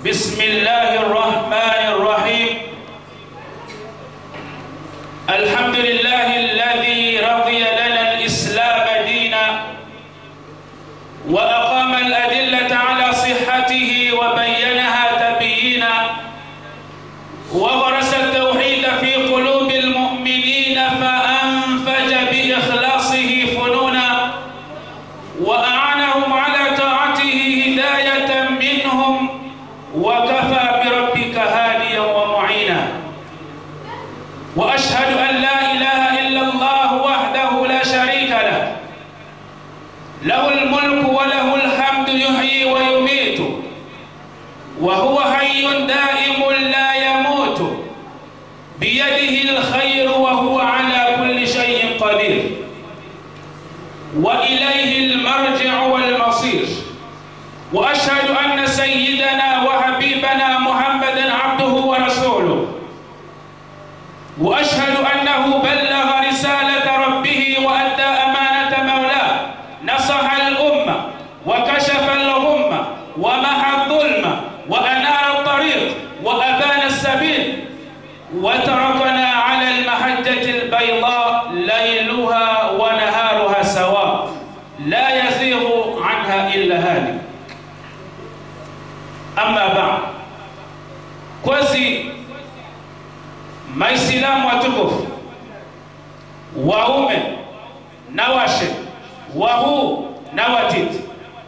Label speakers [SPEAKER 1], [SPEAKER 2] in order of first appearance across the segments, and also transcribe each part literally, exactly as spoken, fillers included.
[SPEAKER 1] بسم الله الرحمن الرحيم. الحمد لله الذي رضي لنا الإسلام دينا وأقام الأدلة على صحته وبينها تبيينا وغرس التوحيد في قلوب المؤمنين فأنفج بإخلاصه فنونا وأعانهم على طاعته هداية منهم وكفى بربك هاديا ومعينا. وأشهد أن لا إله إلا الله وحده لا شريك له، له الملك وله الحمد يحيي ويميت وهو حي دائم لا يموت بيده الخير وهو على كل شيء قدير وإليه المرجع والمصير. وأشهد أن سيدنا وحبيبنا محمدًا عبده ورسوله، وأشهد أنه بلغ رسالة ربه وأدى أمانة مولاه، نصح الأمة وكشف الغمة ومحى الظلم وأنار الطريق وأبان السبيل وتركنا على المحجة البيضاء ليلها ونهارها سواء لا يزيغ عنها إلا هالك. Amma ba kwezi Maislamu watukufu, waume na washe, wahu na watiti,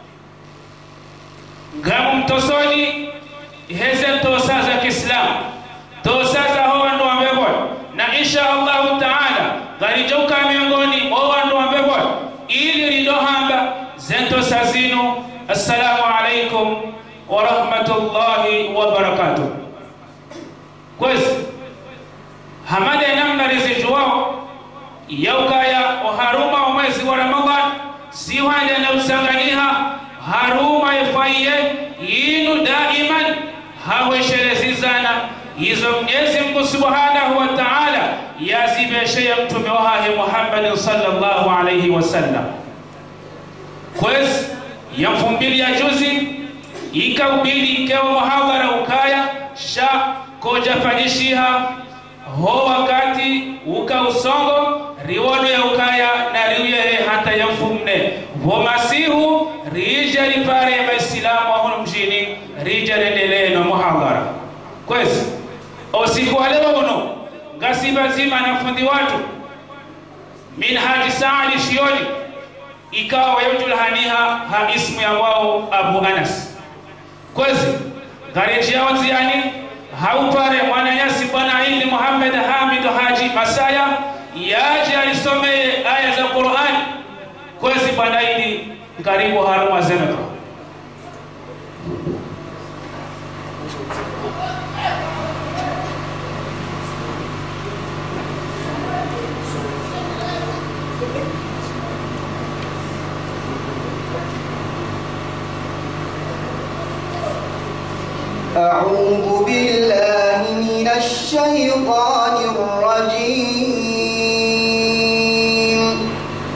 [SPEAKER 1] gamu mtosoni heze tosa za Kiislamu, tosa za hoa ndo ambebwa na insha Allahu Ta'ala garijauka miongoni hoa ndo ambebwa ili ridohamba zentosa zinu. Assalamu alaikum wa rahmatullahi wa barakatuh. Kwezi hamade namna rizijuwao yaukaya oharuma wa mwezi wa Ramadhan siwanja na usanganiha haruma ifaiye yinu daiman hawesherezizana hizo Mwenyezi Mungu Subhanahu wa Ta'ala yazibeshe ya mtume wahi Muhammad sallallahu alayhi wasallam. Kwezi ya mfumbili ya juzi ikaubili ikewa muhadhara ukaya sha koja fanyishiha ho wakati uka usongo riwono ya ukaya na riuye hata ya mfumne ho masihu rija ripare ya Waislamu wa hunu mjini rija rendele no muhadhara. Kwezi osiku walewa uno gasiba zima na fundi watu min Haji Saadi Shioni ikawa wayujul haniha ha ismu ya wao Abu Anas. Kwezi gareji yao ziani haupare mwananyasi bwana ili Muhammad Hamid Haji Masaya yaje alisome aya za Qur'an. Kwezi bwana ili karibu haruma zemeka.
[SPEAKER 2] أعوذ بالله من الشيطان الرجيم.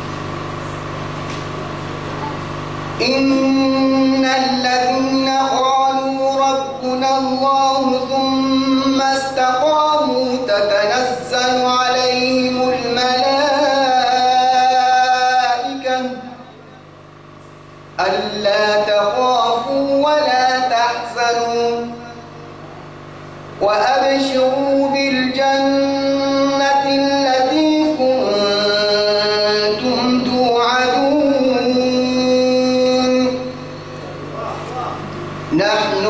[SPEAKER 2] إن الذين قالوا ربنا الله ثم استقاموا تتنزل عليهم الملائكة ألا تخافوا ولا تحزنوا وأبشروا بالجنة التي كنتم توعدون. نحن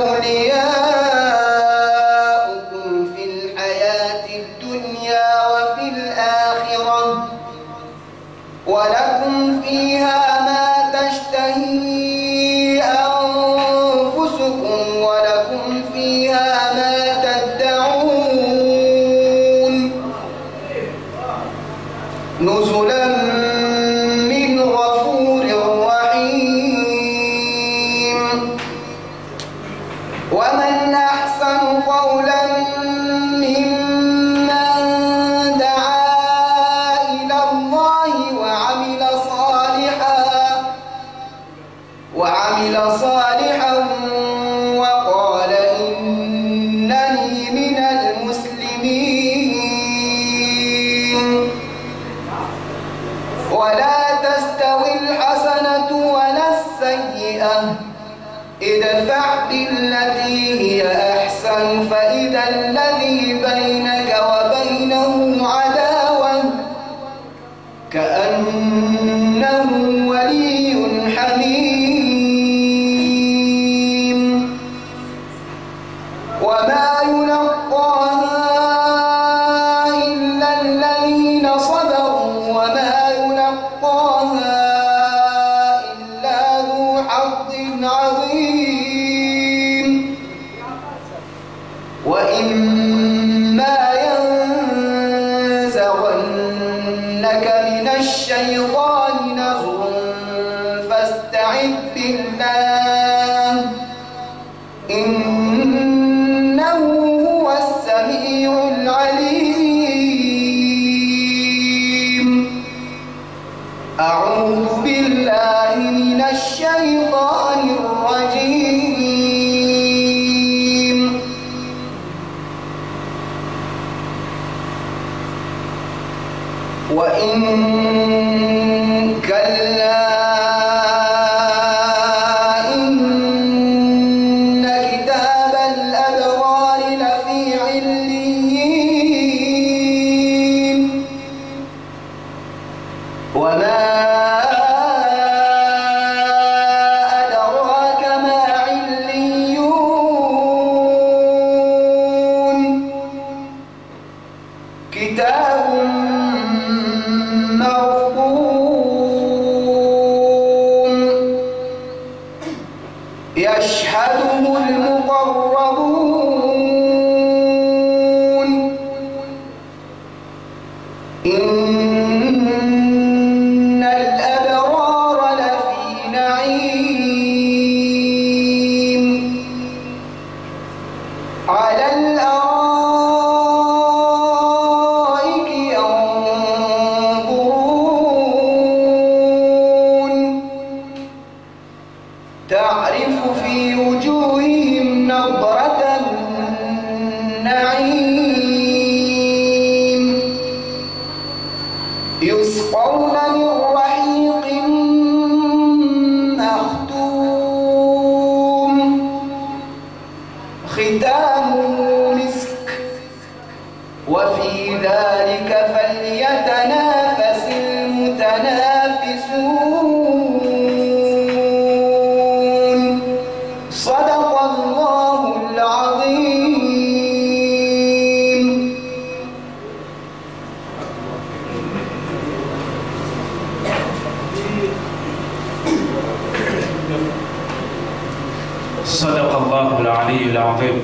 [SPEAKER 2] أولياؤكم في الحياة الدنيا وفي الآخرة ولكم فيها ما تشتهي أنفسكم ولكم فيها ما نزلا من غفور رحيم. ومن أحسن قولا ممن دعا إلى الله وعمل صالحا وعمل صالحا وقال وما يلقاها إلا الذين صبروا وما يلقاها إلا ذو حظ عظيم وإما ينزغنك من الشيطان نزغ فاستعذ بالله إنه هو السميع العليم أعوذ بالله من الشيطان الرجيم وإن كلا إن كتاب الأبرار لفي عليين وما أدراك ما عليون كتاب يشهده المقربون إن الأبرار لفي نعيم على الأرائك ينظرون تعرف في وجوههم نضرة النعيم يسقون من رحيق مختوم ختامه مسك وفي ذلك فليتنافس المتنافسون صدق الله العظيم.
[SPEAKER 1] صدق الله العلي العظيم.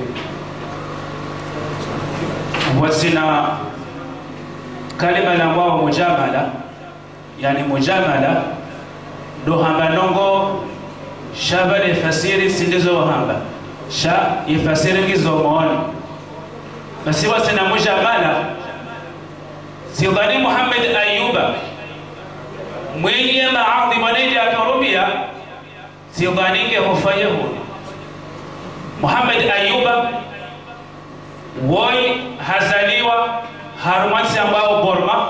[SPEAKER 1] وزنا كلمة نمو مجاملة يعني مجاملة دوهamba nongo shaba le fasiri sindizo wahamba sha ifasiri ngizo muone basi wasina mujamala sidhani Muhammad Ayuba mwenye maadhi mwanaidi atorubia sidhani ke hufanya huno Muhammad Ayuba woi hazaliwa harumansi ambao Borma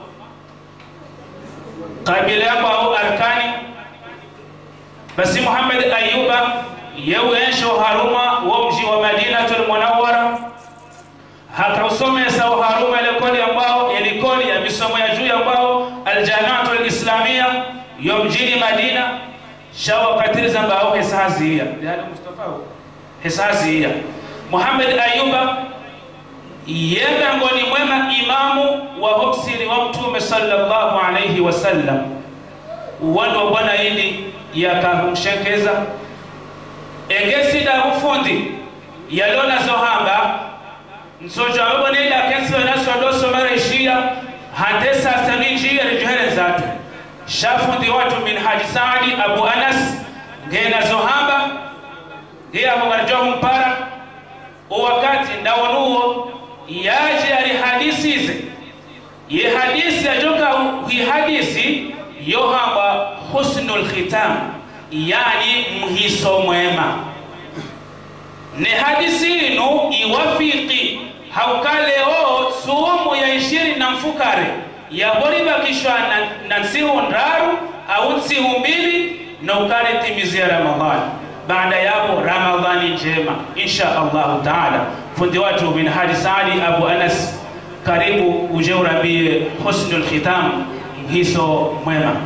[SPEAKER 1] kabila ambao Arkani basi Muhammad Ayuba yewensho haruma wa mji wa Madinatul Munawwara hakausomesa haruma ile kodi ambao ilikodi ya misomo ya juu ambao Aljamiatul Islamia yo mjini Madina shawa katiriza ambao hisazia yani Mustafa hisazia Muhammad Ayuba yeye ngoni mwema imamu wa hobsiri wa Mtume sallallahu alayhi wasallam wando bwana hili yakamshekeza egesi da ufundi yalona zohamba nsoja wabo nenda kensi wanaso doso mara ishia hatesa saninjia rijuhere zatu shafundi watu min Haji Saadi Abu Anas ngena zohamba ndia mwarjohu mpara wakati ndawonuo yaje ali hadisi hizi ye hadisi ajoka hi hadisi yohamba husnul khitam yani mhiso mwema ne hadisi ino iwafiki haukaleo sumu ya ishirini na mfukare ya boriba kishwa na, na nsihu ndaru au nsihu mbili na ukare timizia Ramadhani baada yapo Ramadhani njema insha Allah taala. Fundi watu min Haji Saadi Abu Anas karibu uje urambie husnul khitam mhiso mwema.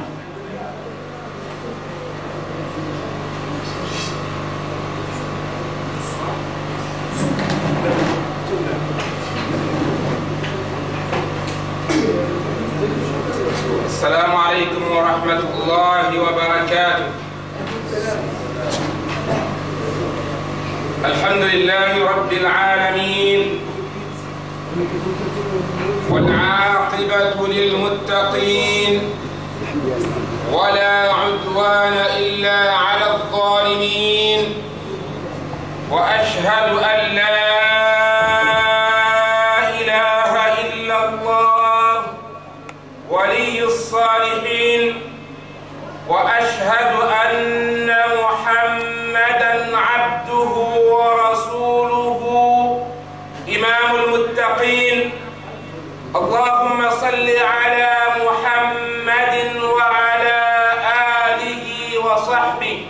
[SPEAKER 3] ورحمة الله وبركاته. الحمد لله رب العالمين، والعاقبة للمتقين، ولا عدوان إلا على الظالمين، وأشهد أن لا إله إلا الله ولي الصالحين، وأشهد أن محمدًا عبده ورسوله إمام المتقين. اللهم صل على محمد وعلى آله وصحبه.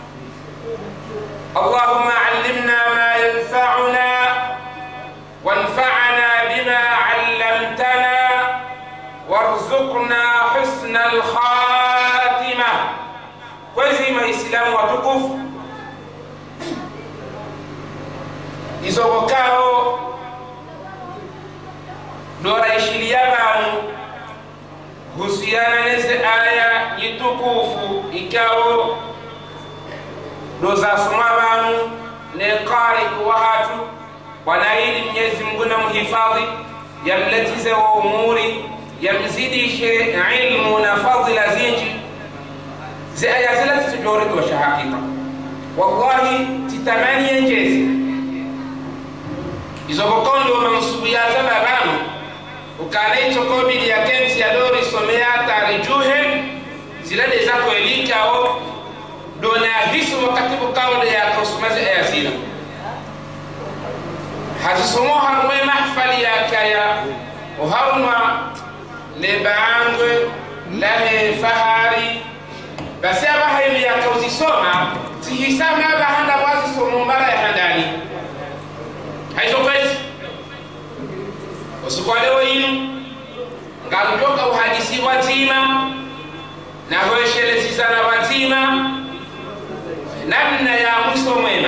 [SPEAKER 3] اللهم علمنا ما ينفعنا وانفعنا بما علمتنا وارزقنا حسن الخاتمة. وزيما إسلام وتقف izobokao dora ishiliyabanu husiana neze aya yitukufu ikao doza sumabanu ne qari wahatu wanaili Mwenyezi Mungu na muhifadhi yamletize wa umuri yamzidishe ilmu na fadhila zinji zi aya zila tijori tosha hakika wallahi titamani yenjezi izobokondo mansubiyaza babanu ukana itokobili ya kensi ya dori somea tarijuhe zila deza kuelika o dona hisu wakati bukawde ya kosumaze ya zila hazisomo harumwe mahfali ya kaya uharuma lebaangwe lahe fahari basi abahayimi ya kauzisoma tihisama abahanda wazi somo mbara ya handani haizo kwezi usukwalewa inu ngalujoka uhadisi watima na hoeshelezi zana watima namna ya mwiso mwema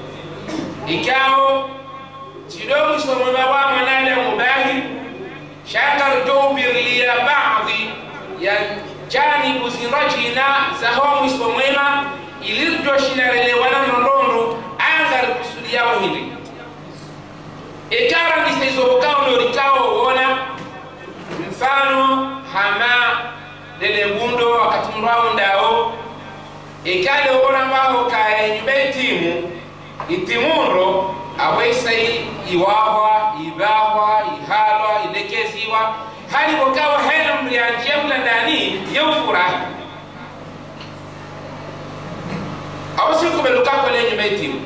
[SPEAKER 3] ikao jido mwiso mwema wa manada mubahi shakar jobir liya baadhi ya janibu zirajina zaho mwiso mwema ilirjoshinarelewana nondondo angar kusudia wahindi ikara nisizobokao norikao uona mfano hama lele bundo wakati mrao ndao ikale uona mbaho kaya nyube timu itimundo awesai iwawa, ibawa, ihalwa, ilekeziwa hali bokawa hena mrianjia mula ndani yeufurahi awasi kubelukako le nyube timu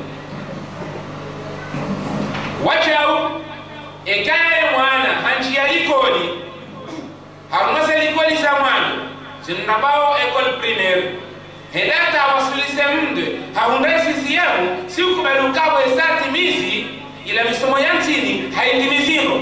[SPEAKER 3] wachau ekaye mwana hanjia likoli harumase likoli za mwana zinabao ekol primaire hedata wasilise mde haundai sisiyamu si ukubelukabo esati mizi ila misomo yantini haindimizino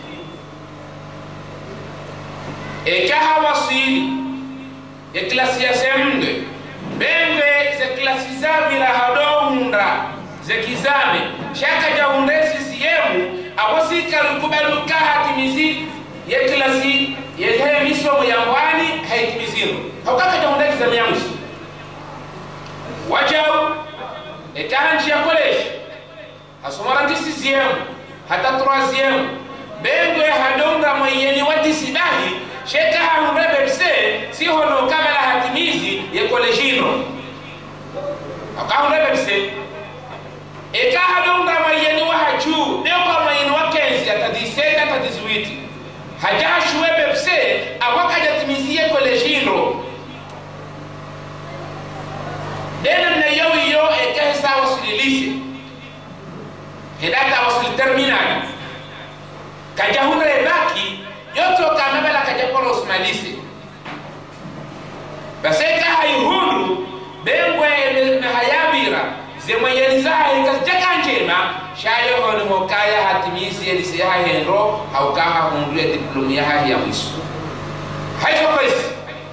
[SPEAKER 3] ekaha wasili eklasi ya semde benge ze klasi zabila hadohunda ze kizame shaka jaundai sisiyamu awasika lukubeluka hatimizi ye klasi ye misomo ya mwani haitimizino haukaka jaundai kizame ya musi wajau ekahanji ya college asomarandi sixième hata troisième bengo ya hadonga mwayeni watisibahi sheka haumbe bebse si hono kamala hatimizi ya kolejino akaumbe bebse eka hadonga mwayeni wa haju deko mwayeni wa kenzi hata dix-sept hata dix-huit hajashuwe bebse awaka jatimizi ya kolejino dena na yau yo e ka hisa wasuli lise hedata wasuli terminal kaja hunre baki yoto kamebela kaja poros malise baseka hayhuru bengwe na hayabira zemayeliza ikajaka njema shayo hono hokaya hatimisi elise ya henro au kama hundule diploma ya ya mwisu haizo kwesi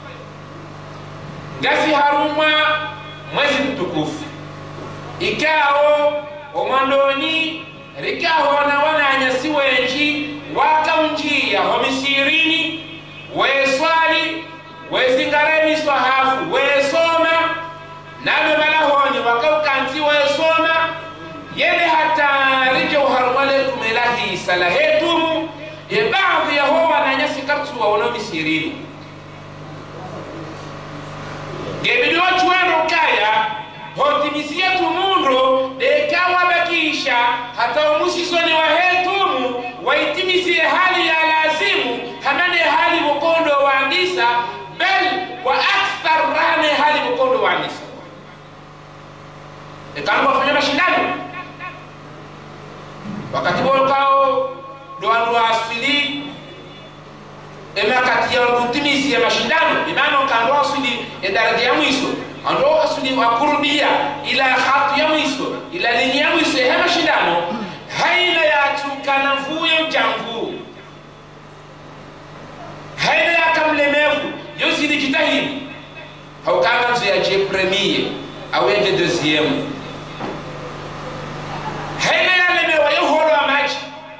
[SPEAKER 3] gasi haruma mwezi mtukufu ikao omandoni rikao na wana anyasiwe nji waka unjia homisirini we swali we zingaremi swa nabe malahoni wakaukanti wayosoma yene hata rijo harumale kumelahi salahetumu ye baadhi ya hoa na nyasi kartu wa wanomi sirini gebidi watu wano kaya hotimisi yetu mundu dekawa bakisha hata umusisoni wa hetumu waitimisi hali ya lazimu hamane hali mukondo wa andisa bel wa akthar rane hali mukondo wa andisa ekamu wafanya mashindano wakati bolkao doanu wa asili ema kati ya utimisi ya mashindano imano kando asili edaraja ya mwiso ando asili wakurubia ila khatu ya mwiso ila lini ya mwiso ya mashindano haina ya tukana mfuyo jamvu haina ya kamlemevu yosi ni jitahidi haukanga mzu ya je premier au ya je deuxième haina ya lemewa ya holo wa maji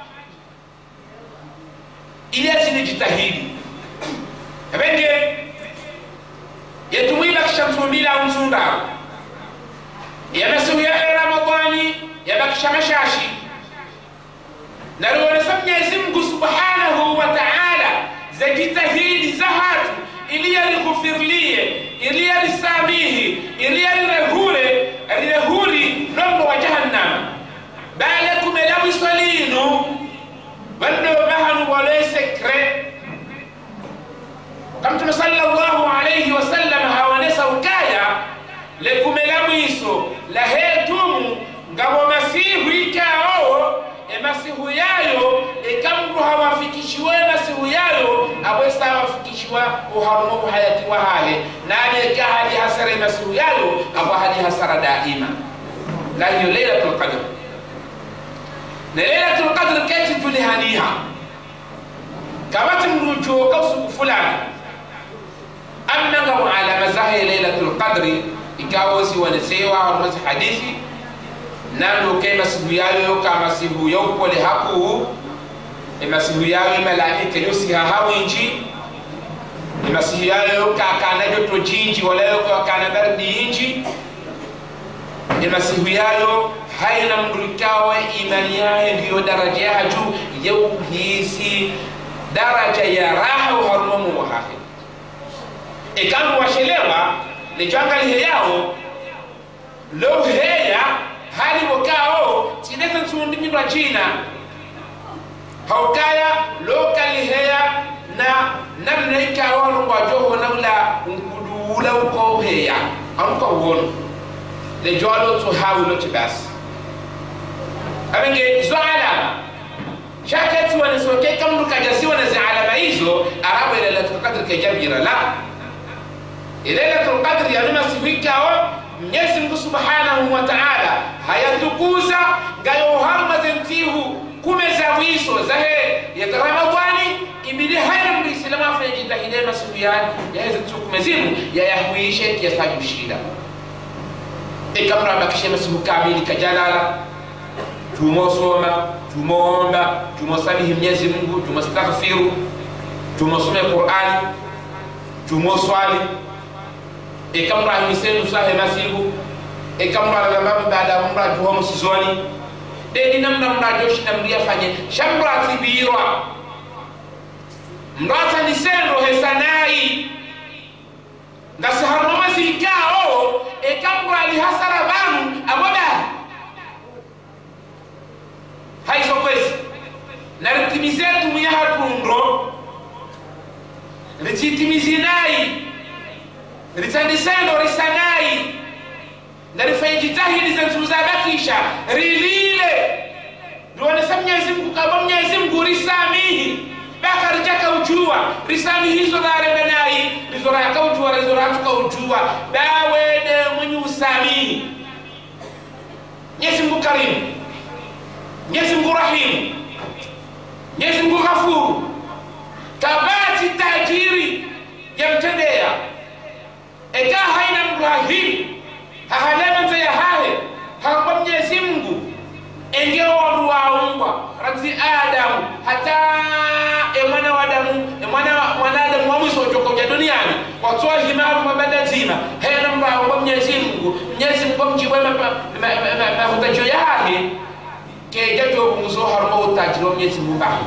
[SPEAKER 3] ili ya zini jitahidi ebenge yetumwila kishamtumbila umzunda yamesuhu ya Ramadhani yabakisha mashashi naruwana Mwenyezi Mungu Subhanahu wa Ta'ala za jitahidi za hatu ili yalighufirlie ili yalisamihi ili yalirehule alirehuri nombo wa jahannam bale kumelamu salinu wando bahanu wale sekre kamtu sallallahu alayhi wa sallam hawanesa ukaya le kumelamu iso la hetumu ngabo masihu ikao e masihu yayo e kamru hawafikishiwe masihu yayo abwesa hawafikishiwa uharumu hayati wa hale nane ka hali hasara masihu yayo abo hali hasara daima la hiyo laylatul qadr na laylatul qadr kati tulihaniha kabati mrujo kausu fulani amna ala mazahi laylatul qadr ikawosi wanasewa wa hadithi nando ke masihu yayo kama sihu yopole haku e masihu yayo malaika yosi hahawi inji e masihu yayo kakana joto jinji wala yo kakana bardi inji e masihu yayo haina mrikawe imani yae ndiyo daraja ya juu yau hisi daraja ya raha uharumu muhahi e kama washelewa le jangali yao lo heya hali wakao tineza tundimi wa jina haukaya lokali heya na namna ikawa lungwa joho na ula unkudula uko heya amka uono le jwalo to hawlo tibas abenge zo alama shakati wanasoke kamdu kajasi wanaza alama hizo arabu ila la tukadr kajabira la Lailatul Qadr ya nima siwikao Mwenyezi Mungu Subhanahu wa Ta'ala hayatukuza gayo harma zentihu kumeza wiso zahe ya Ramadhani ibidi hayra muislamu afanye jitahidi masubiyan ya hizo tukumezimu ya yahuishe kiasaju shida ikamra bakishe masubu kamili kajalala tumosoma tumoomba tumosabihi Mwenyezi Mungu tumostaghfiru tumosome Qur'ani tumoswali ekamra hisenu sahe masibu ekamra la mama baada mra juhomo sizoni de dinamna mra joshi na mria fanye shambra tibirwa mrata ni sendo hesanai ngasi harmama zikao ekamra li hasara banu aboda haiso kwezi na ritimizetu miyahatu ndo ritimizinai ritandisendo risanai na rifanye jitahidi za tuzabakisha rilile duwane sa Mwenyezi Mungu kaba Mwenyezi Mungu risamihi baka rijaka ujua risamihi hizo dharenda nai rizora yaka ujua rizora yaka ujua bawede mwenye usamihi Mwenyezi Mungu karimu Mwenyezi Mungu rahimu Mwenyezi Mungu ghafuru kabati tajiri ya mtendea eka haina mrahim hahalema ya hahe hamba Mwenyezi Mungu engeo waruwaungwa razi Adamu hata emwana wa Adamu emwana mwana Adamu mwiso ujokoja duniani watoa himaru mabada zima hena mrao kwa Mwenyezi Mungu Mwenyezi Mungu mjibwe mahutajo yahe kejajo mzo harmo utajiro Mwenyezi Mungu bahi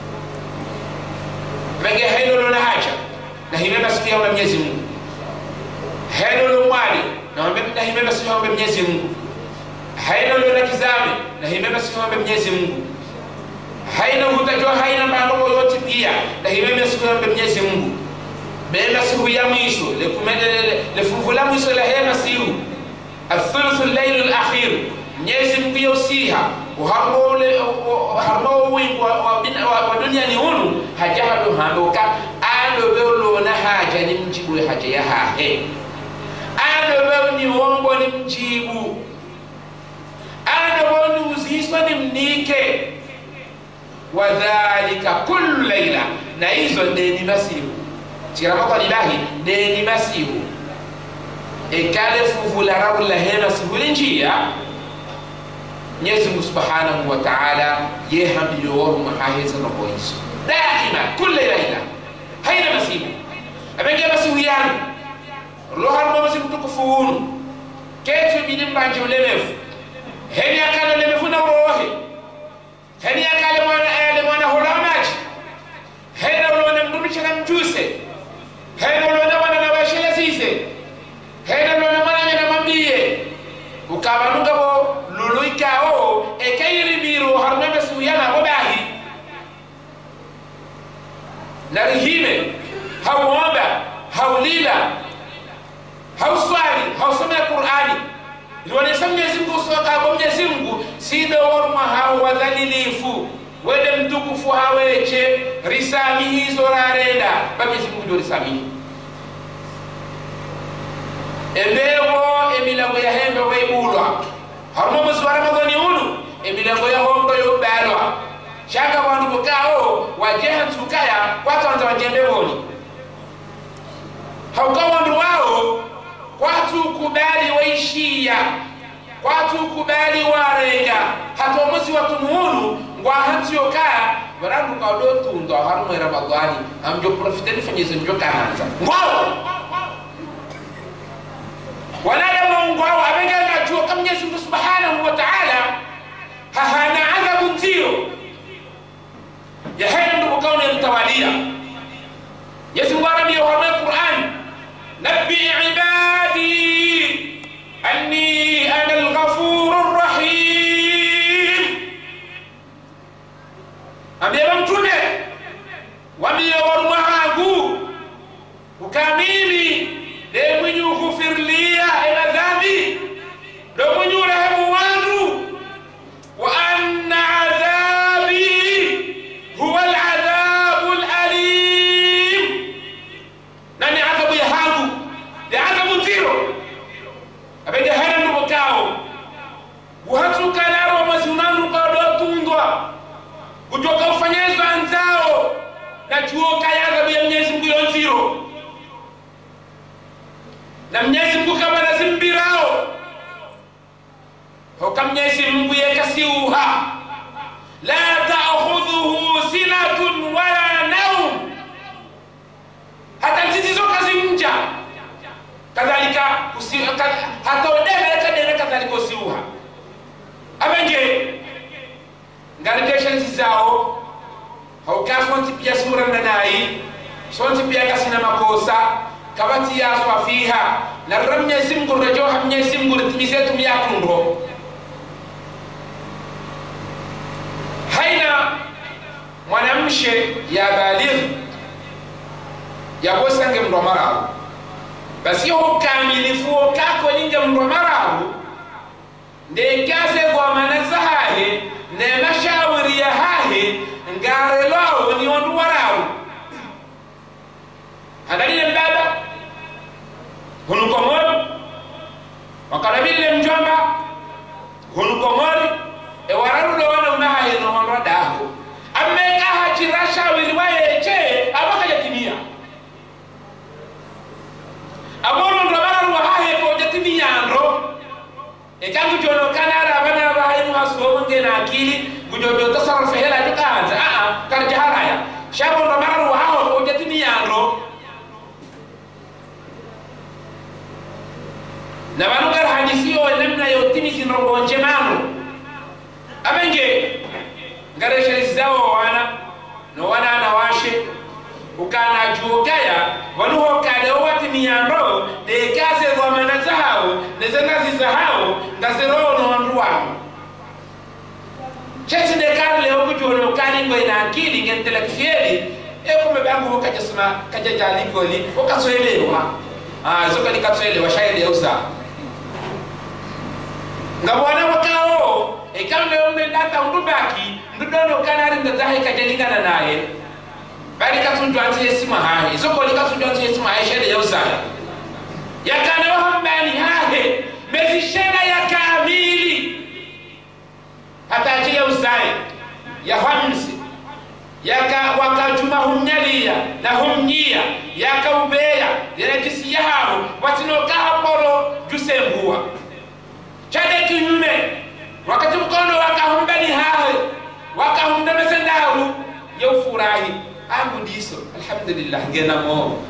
[SPEAKER 3] menge heno lo na haja na himema siku ya Mwenyezi Mungu heno lo mwali na himema siku ya Mwenyezi Mungu heno lo na kizame na himema siku ya Mwenyezi Mungu haina hutajua haina mambo yote pia na himema siku ya Mwenyezi Mungu bema siku ya mwisho le kumendele le fuvula mwisho la hema siku الثلث الليل الأخير Mwenyezi Mungu yosiha uhamole uhamole wingu wa dunia ni hunu hajahadu handoka ando belo na haja ni mjibu haja ya hahe ando belo ni wombo ni mjibu ando belo ni uziswa ni mnike wadhalika kullu layla na hizo deni masihu tirama lilahi deni masihu ekale fuvula rabula hema sihuli njia Mwenyezi Mungu Subhanahu wa Ta'ala yehambiyo mahaheza na boiso daima kila laila haina masibu abenge masibu yani roha mama simtukufunu ketu bidimbaje ulemefu heni akala ulemefu na rohe heni akala mwana ale mwana holamaji hena ulona mdumisha na mjuse hena ulona mwana na bashela sise hena ulona mwana na mambie ukabanuka bo luluikao ekairi biro harmeme suyana bobahi narihime hawomba hawlila hawswali hawsoma Qur'ani lione Mwenyezi Mungu soka kwa Mwenyezi Mungu sida worma hawa dhalilifu wede mtukufu haweche risami hizo rareda Mwenyezi Mungu ndo risami ebebo emilango ya hembe weibulwa harmo muswara magoni unu emilango ya hombo yo balwa shaka bandu bukao wajeha tukaya kwatanza wajembe woni hauka wandu wao kwatu kubali waishia kwatu kubali warenga hato musi watu muhunu ngwa hatiyo kaya warandu kaudo tundo harmo era bagwani amjo profiteni fanyeze mjo kahanza ngwao wanadamu Mungu wao abenga jua kama Mwenyezi Mungu Subhanahu wa Ta'ala hahana adhabu nzio ya hendo bukaone mtawalia Mwenyezi Mungu anambia kwa Qur'an nabbi ibadi anni ana al-ghafurur rahim ambia mtume wambia warumahangu ukamimi de mwenyu kufirlia ila dhambi do mwenyu rehemu wangu wa anna adhabi huwa al-adhabu al-alim nani adhabu ya hangu de adhabu tiro abende hana mbokao watu kanaro mazunanu kwa do tundwa kutoka ufanyezwa nzao na chuo kaya adhabu ya Mwenyezi Mungu yonziro na Mwenyezi Mungu kama nazimbirao hoka Mwenyezi Mungu yakasiuha la ta'khudhuhu sinatun wala nawm hata nzizo kazimja kadhalika hata odeme kademe kadhalika usiuha abenge ngalekesha nzizao hoka fonti pia sura nanai fonti pia kasina makosa kabati ya swafiha na ramnya simgu rajoha Mwenyezi Mungu timizetu miyakundo haina mwanamshe ya baligh ya bosange mdomara basi ho kamilifu kako ninge mdomara nde kaze kwa manazahe ne mashawiri ya hahe ngare lao ni ondu warau hadalile mbaba hunukomori wakarabile mjomba hunukomori e wararudo wana unaha hino honra dahu ameka hachirasha wiliwaye che abaka yatimia aboro ndo bararu wahahe ko yatimia ndo e kangu jono kanara bana bahainu haso nge na akili gujojo tasarrufu hela tukaanza a a karjaharaya shabo ndo bararu wahahe ko yatimia ndo na banugar hadisiyo namna yotimi sinrongo njemano abenge ngare shere zao wana no wana na washe ukana juokaya wanuho kale wati miyando de kaze wa manazao nezenazi zahao ngazero no wanruwa chesi de karle okujono kani ngo ina akili intellectually eko mebangu kajasema kajajali goli okasoelewa ah zoka nikatsoelewa shairi yausa ngabona wakao ekamle ombe data undubaki ndudono kanari ndazahe kajalingana naye bali katunjwa ati yesima hahe zoko likatunjwa ati yesima hahe shairi yausa yakana wahambani hahe mezishena ya kamili hata ajia usaye ya hamsi yaka wakajuma humnyalia na humnyia yaka ubeya yerejisi yaharu watinoka haporo jusembuwa chade kinyume wakati mkono wakahumbani hahe wakahumdameze ndaru yaufurahi angu diso alhamdulillah ngena mo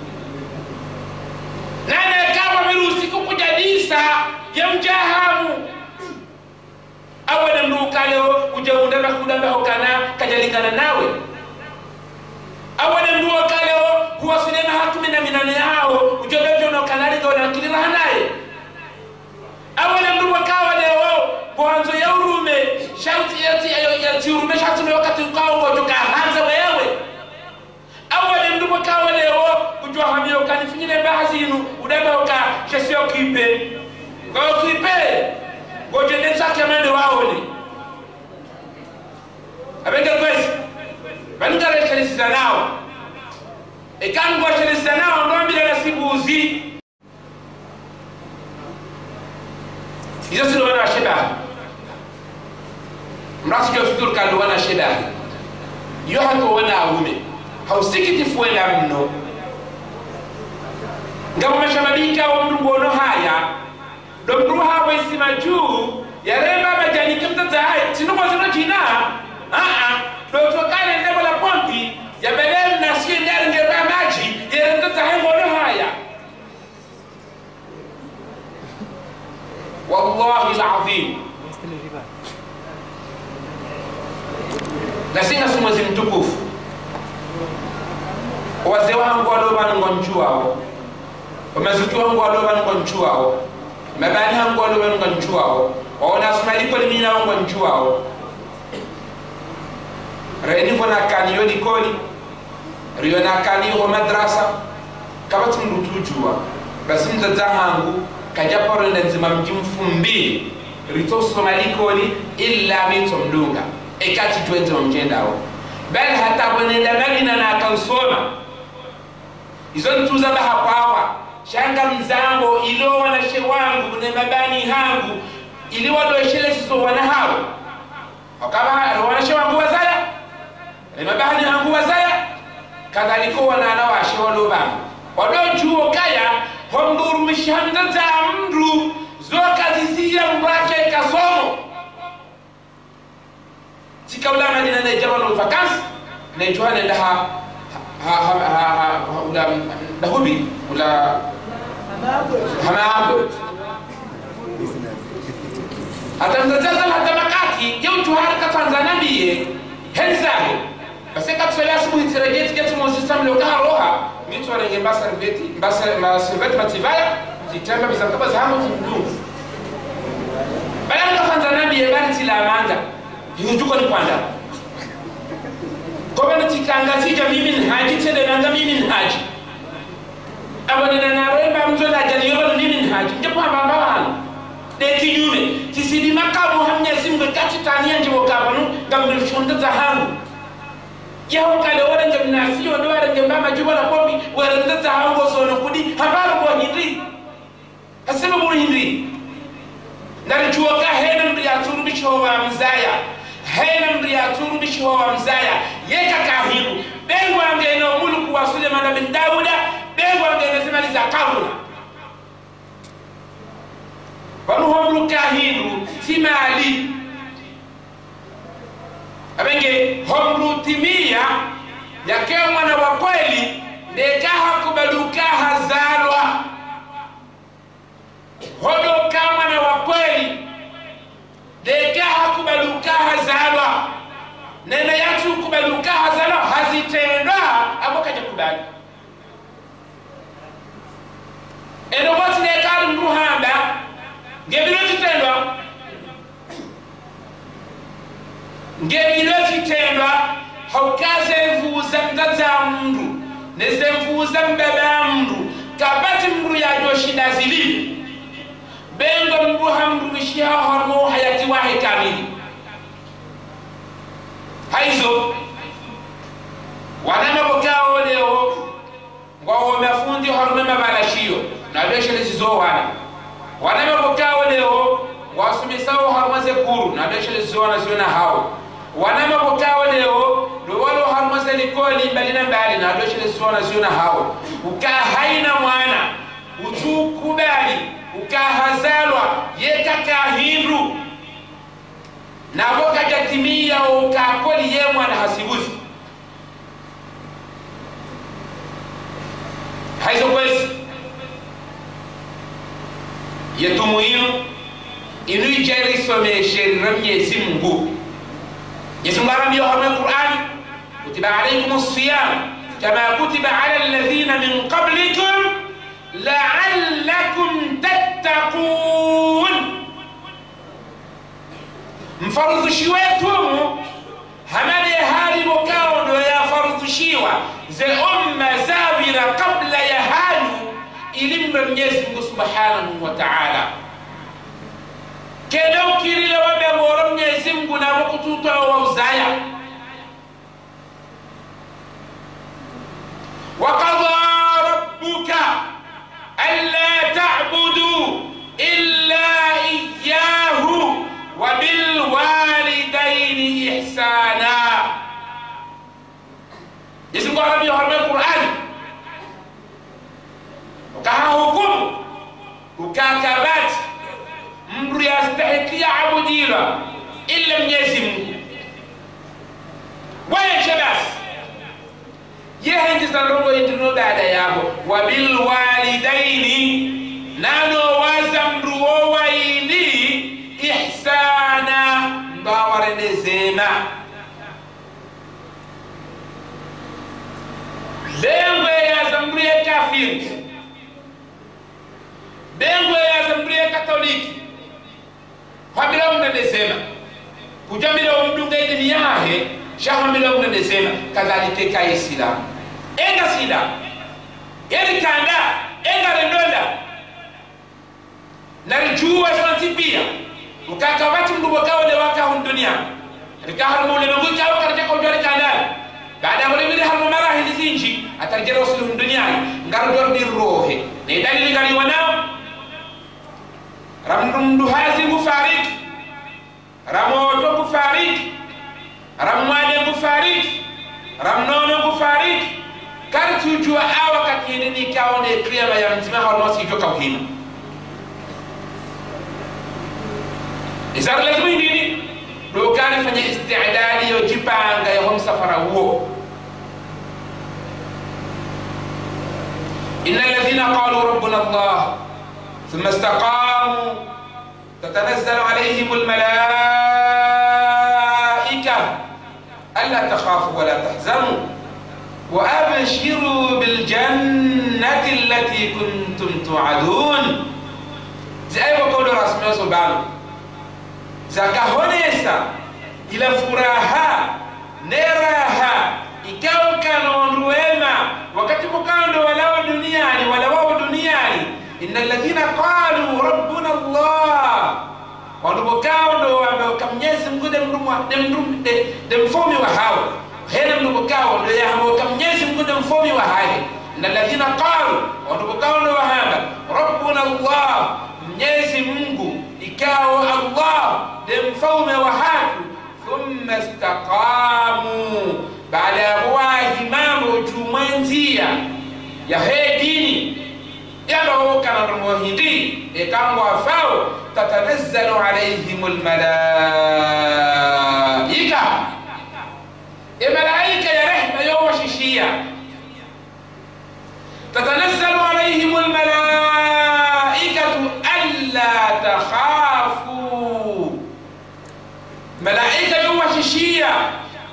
[SPEAKER 3] nane kama mirusi kukujadisa ya mjahamu awada mrukalo ujaunda bakudamba hokana kajalingana nawe awada mrukalo huwa sinema hakumi na minane hao ujodojo no kanali gona kilira hanaye awada mrukalo leo bwanzo ya urume shauti yati yati urume shauti no wakati ukao ngojoka hanza wewe awada mrukalo leo ujwa hamio kanifinyile bahazinu udaba uka jesio kipe kwa kipe goje densa kemende waone abenge kwezi banuka rekelisa nao ekanu gojelisa nao ndombile na sibuzi izo silo wana sheba mrasi jo fitur kando wana sheba yo hato wana aume hausikiti fuenda mno ngamo mashababika wa mrungono haya domruha wesima juu yaremba majani kimtata hai sinuko zino jina ah ah doto kale ndebo la ponti ya bedel na siye ndari ngeba maji yeremtata hai ngono haya wallahi alazim nasinga sumazi mtukufu wazee wangu walobana ngonchuao wamezuki wangu walobana ngonchuao mabani hangu walobana ngonchuao waona sumaliko limina wangu ngonchuao reni vona kaniyo nikoli riyo na kaniyo madrasa kabati mrutujua basi mtata hangu kajaparo nzima mjimfu mbili rito somaliko li illa mito mdunga ekati tuenze mjendao bali hata bwenenda malina na akausoma izo ntuza bahapawa shanga mzango ilo wana shewangu ne mabani hangu ili wadoshele siso wana hao wakaba wana shewangu wazaya ne mabani hangu wazaya kadhaliko wana anawashe walobana wadojuo kaya honduru mishanda za mdu zoka zizia mbake kasomo tika ula madina na jabal al-fakas na juhana ndaha ha ha ha ula dahubi ula hamabu hata mzazaza hata makati yau juhara ka Tanzania biye henzahe basi katswela asubuhi tirejeti ketu mosisam loka roha mito renge mbasa rveti mbasa ma serveti mativaya zitemba bizakaba zahamu timdungu bala ka Tanzania biye bali tila amanda yujuko ni kwanda kobana tikanga sija mimi ni haji tende nanga mimi ni haji abana na remba mzona jani yoba mimi ni haji ndipo ambamba wana de kinyume tisidi makabu hamnya simbe kati tania njiwo kabanu gambe shonda za hangu yao kale wala ngamnasiyo ndo wala ngamba juba la popi wala za hangu sono kudi habara kwa hindi hasema mu hindi narijuwa ka hena mbiya turubisho wa mzaya hena mbiya turubisho wa mzaya yeka kahiru bengo angeno muluku wa Suleiman bin Dauda bengo angeno sema ni zakaruna wanu homru kahiru timali abenge homru timia yake mwana wa kweli ndeka hakubaduka hazalwa hodo kubaluka hazalwa nena yatu kubaluka hazalwa hazitendwa abo kaje kubali eno wati ne kal mruhanda ngebilo titendwa ngebilo titendwa haukaze vuza mdaza mndu neze vuza mbaba mndu kabati mndu ya joshinda zili bengo mndu hamndu mishia hormo hayati wahi kamili haizo wanama bokao leo ngwaho mafundi hormo mabalashio na beshe lezizo wana wanama bokao leo ngwasumisao hormo zekuru na beshe lezizo wana ziona hao wanama bokao leo do walo hormo zelikoli mbalina mbali na beshe lezizo wana ziona hao uka haina mwana utukubali ukahazalwa yeka kahindu na boka jatimia ukakoli ye mwana hasibuzi haizo kwezi yetu muhimu inu ijeri some sherira mnyezi Mungu Yesu Mungu yo harma Qur'an kutiba alaykumus siyam kama kutiba ala alladhina min qablikum la'allakum tattaqun mfarudhishiwa wetu hamani hali mokao ndo ya farudhishiwa ze umma zawira kabla ya halu ilimba Mwenyezi Mungu Subhanahu wa Ta'ala keda ukirile wabe moro Mwenyezi Mungu na wakututoa wa uzaya wa qadha rabbuka alla ta'budu illa iyyahu wa bil walidayni ihsana Yesu Mungu anaambia katika Qur'an ukaha hukumu ukakabati mru yastahiki abudiwa illa Mwenyezi Mungu waya shabas yehenji sanrongo yitino dada yabo wa bil walidaini nano wazamru waili ihsana mbawarene zema bengwe ya zamru ya kafiri bengwe ya zamru ya katoliki habila mnene zema kujamila mdunga idini yahe shahamila mnene zema kadhalike ka Islam enga sida yeri kanda enga rendonda narijua santipia ukakabati mndu wakao le waka hun dunia rikahamu le ngu kawo karja ko jori kanda baada wale wile hamu marahi zinji atarjera usul hun dunia ngar dor di rohe ne dalili ngali wanao ramndu hazi mufarik ramoto mufarik ramwade mufarik ramnono mufarik kartu jua awa katini ni kaone kriyama ya mtima hormosi joka uhima izar lazima nini do kani fanya isti'dadi yo jipanga ya hom safara huo innal ladhina qalu rabbuna Allah thumma istaqamu tatanazzalu alayhimul malaika alla takhafu wa la tahzanu وأبشروا بالجنة التي كنتم توعدون زي بقول رسمي سبحانه زكا هونيسا إلى فراها نراها إكاو كانوا نرويما وكتبوا كانوا ولو دنياني ولو دنياني إن الذين قالوا ربنا الله ونبكاو وكمنيز مقدم دم دم فومي وحاو هنا منبكاو ndo ya hapo kamnyezi mkunde mfomi wa hai na ladhina qalu wanubukao ndo wahamba rabbuna Allah Mwenyezi Mungu ikao Allah de mfaume wa hatu thumma istaqamu baada ya wahi mambo jumwanzia ya hedini yalo kana ndo hindi ekangwa fao tatanazzalu alayhimul malaika الملائكة يا رحمة يوم شيشية تتنزل عليهم الملائكة ألا تخافوا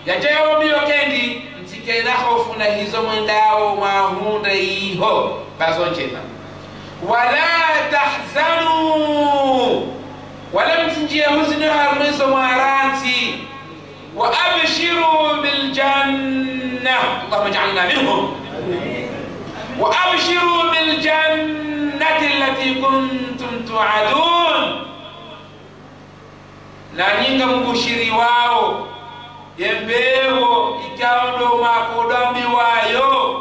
[SPEAKER 3] yajayo biyo kendi ntikena hofu na hizo mwendao mahunda iho bazonjena wala tahzanu wala mtinjie huzuni harmezo mwaranti wa abshiru bil janna Allahumma ij'alna minhum wa abshiru bil jannati allati kuntum tu'adun na nyinga mbushiri wao yembeho ikaondo makodambi wayo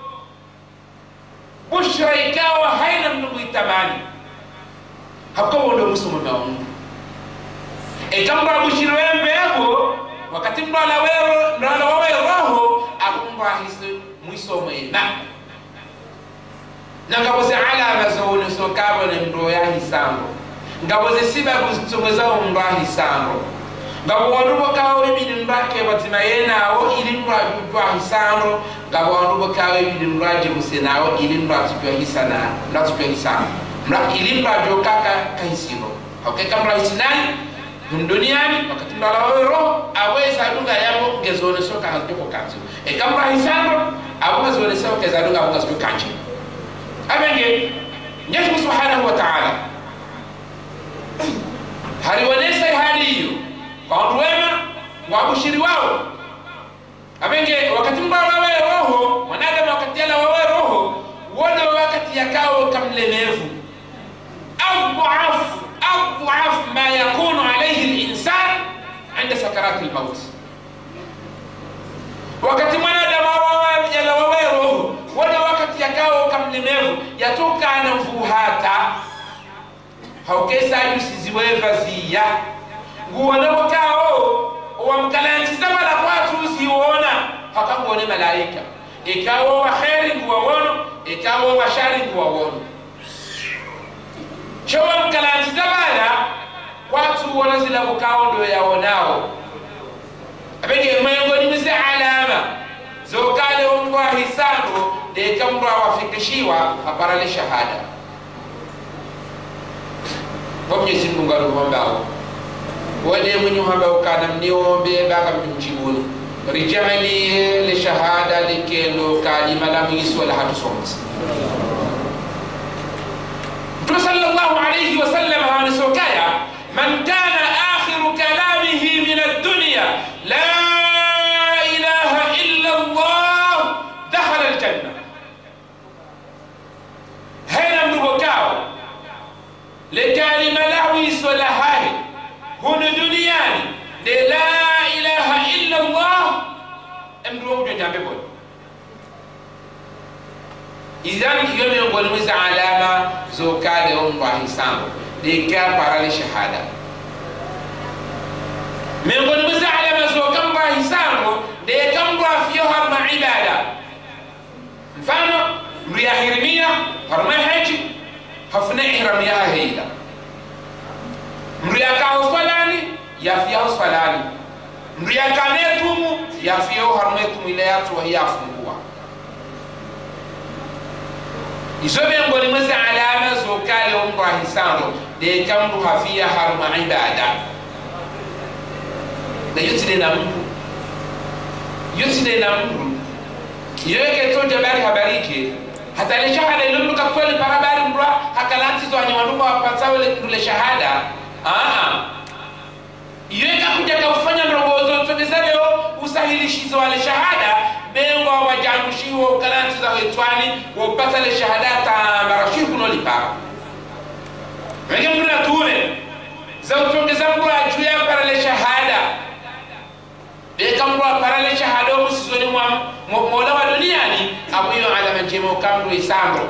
[SPEAKER 3] bushra ikawa haina mnungu itamani hakobo ndo musumu na mungu ekamba bushiri wembeho wakati mbala wero ndala wawe roho akumba hisi mwiso mwena nangaboze alama zone sokabo ne ndo ya hisango ngaboze siba kutsongeza ndo hisango ngabwandubo kawe bidin mbake batima yenawo ilimba dudwa hisano ngabwandubo kawe bidin mraje musenawo ilimba tupyo hisana natupyo hisana mra ilimba jokaka kahisiro okay kamra hisinani duniani wakati ndala wero aweza dunga yabo ngezone soka haziko kanzi e kamra hisano abo zone soka zadunga abo ngaziko kanji abenge Mwenyezi Subhanahu wa Ta'ala haliwanesa hali hiyo kwa wema wabushiri wao abenge wakati mbara wawe roho mwanadamu wakati ala wawe roho wona wakati yakao kamlemevu adhaf adhaf ma yakunu alayhi al-insan inda sakarat al-maut wakati mwanadamu wawe ala wawe roho wona wakati yakao kamlemevu yatoka na mfuhata haukesa yusiziweva ziya nguona wakao wamkalanti zabala kwatu siona hakanguone malaika ikawa wa khairi nguwawono ikawa wa shari nguwawono chowa mkalanti zabala kwatu wona zila bukao ndo yaonao abenge mwengo ni mze alama zokale umwa hisano de kamra wafikishiwa aparale shahada Mwenyezi Mungu ngarumbao wale mwenye hamba ukana mniombe baka mjibuni rijali le shahada likelo kalima la mwisi wala hatusomzi Mtume sallallahu alayhi wasallam anasokaya man kana akhiru kalamihi min ad-dunya la ilaha illa Allah dakhala al-janna hena mbukao le kalima la mwisi wala hai هنا دنياني لا إله إلا الله أمرهم جنبه بول إذا يوم يقول مز علامة زوكا لهم باهسام ديكا بارالي شهادة من يقول مز علامة زوكا باهسام ديكا بافيه هرم عبادة فانا ريا هرمية هرم حج هفنا إحرميها هيدا Mriaka uswalani yafia uswalani mriaka netumu yafia harmetumu ile yatu wa yafungua isobe ngoni mwezi alama zokale umra hisano de kamru hafia harma ibada da yutile na Mungu yutile na Mungu yeke to jabari habariki hata ile shahada ile mtu kakweli barabara mbwa hakalanti zo anyawanduka wapatao ile shahada ah yeka kuja kufanya mrongozo tongezaleo usahilishizo wale shahada bengwa wajanushiwa ukalanti za wetwani wapata le shahada ta marashiku no lipara wenge muna tume za utongeza mbwa ajuya para le shahada beka mbwa para le shahada musizoni mwa mola wa duniani abuyo alama njema ukamru isambro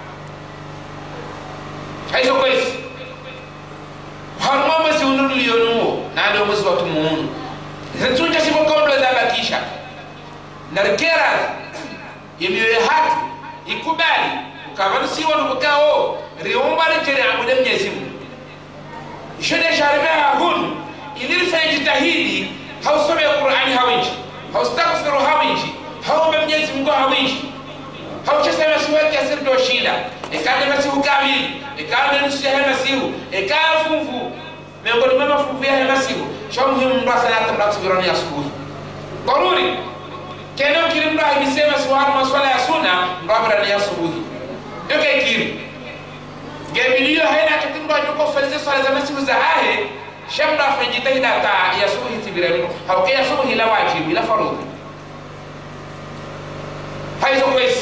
[SPEAKER 3] haizo kwezi harmama si unuru liyonuo nado mwezi wa tumuunu zentunja sipo kondo za bakisha narikera yemiwe hatu ikubali ukavanu siwa nukukao riumba rikere amude Mwenyezi Mungu ishode sharibea hunu ilirifa jitahidi hausome Qur'ani hawinji haustaghfiru hawinji haombe Mwenyezi Mungu hawinji hauchasema siweke asiri do shida ekade masihu kamili ekade nusu ya masihu ekade funfu miongoni mwa mafunfu ya masihu cha muhimu ndo salatu mlaksubirani asubuhi daruri keno kirim ndo ibisema suwaru maswala ya sunna ndabra ni asubuhi yoke kirim gebiliyo haina kitimdo ajuko falize swala za masiku za hahe shamda fajitahida ta ya subuhi tibirano hauke ya subuhi la wajibu la farudhi haizo kwesi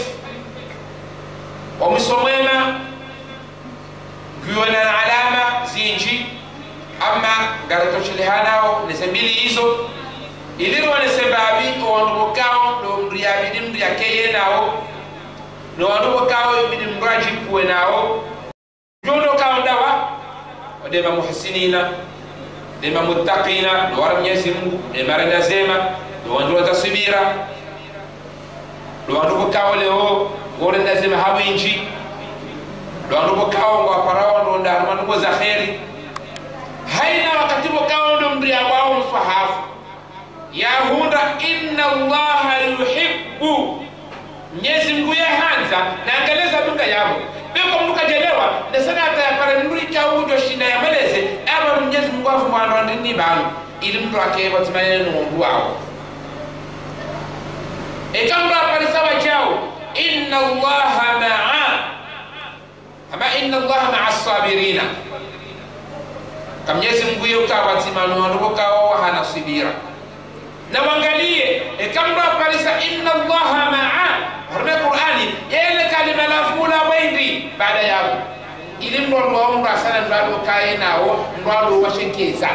[SPEAKER 3] ومسومنا قيونا علامة زينجي أما قرأتوش لهاناو نسميلي إيزو إليرو نسبابي وانبوكاو لو مريابي دم رياكييناو لو انبوكاو يبدم راجبويناو جونو كاو دوا وديما محسنين ديما متقين لو ورم يزمو ديما رنزيما لو اندرو تصبيرا لو انبوكاو لهو gore lazima hawinji ndo ndo kao ngwa parao ndo ndaruma ndo za khairi haina wakati bokao ndo mria wao mfahafu ya hunda inna allaha yuhibbu Mwenyezi Mungu yahanza na angeleza dunga yabo beko mnuka jelewa na sana atayapara nduri cha ujo shinda ya meleze aba Mwenyezi Mungu afu mwana ndini balo ili mtu akeba timayene ndo wao ekamba palisawa chao إن الله مع أما إن الله مع الصابرين كم يزم بيو كابتي مانو نبوكا وهنا صبيرا نوانغاليه كم رأى إن الله مع هرم القرآن يلا كلمة لفولا ويندي بعد يوم إلهم نروهم راسنا نرادو كاينا أو نرادو وشكيزا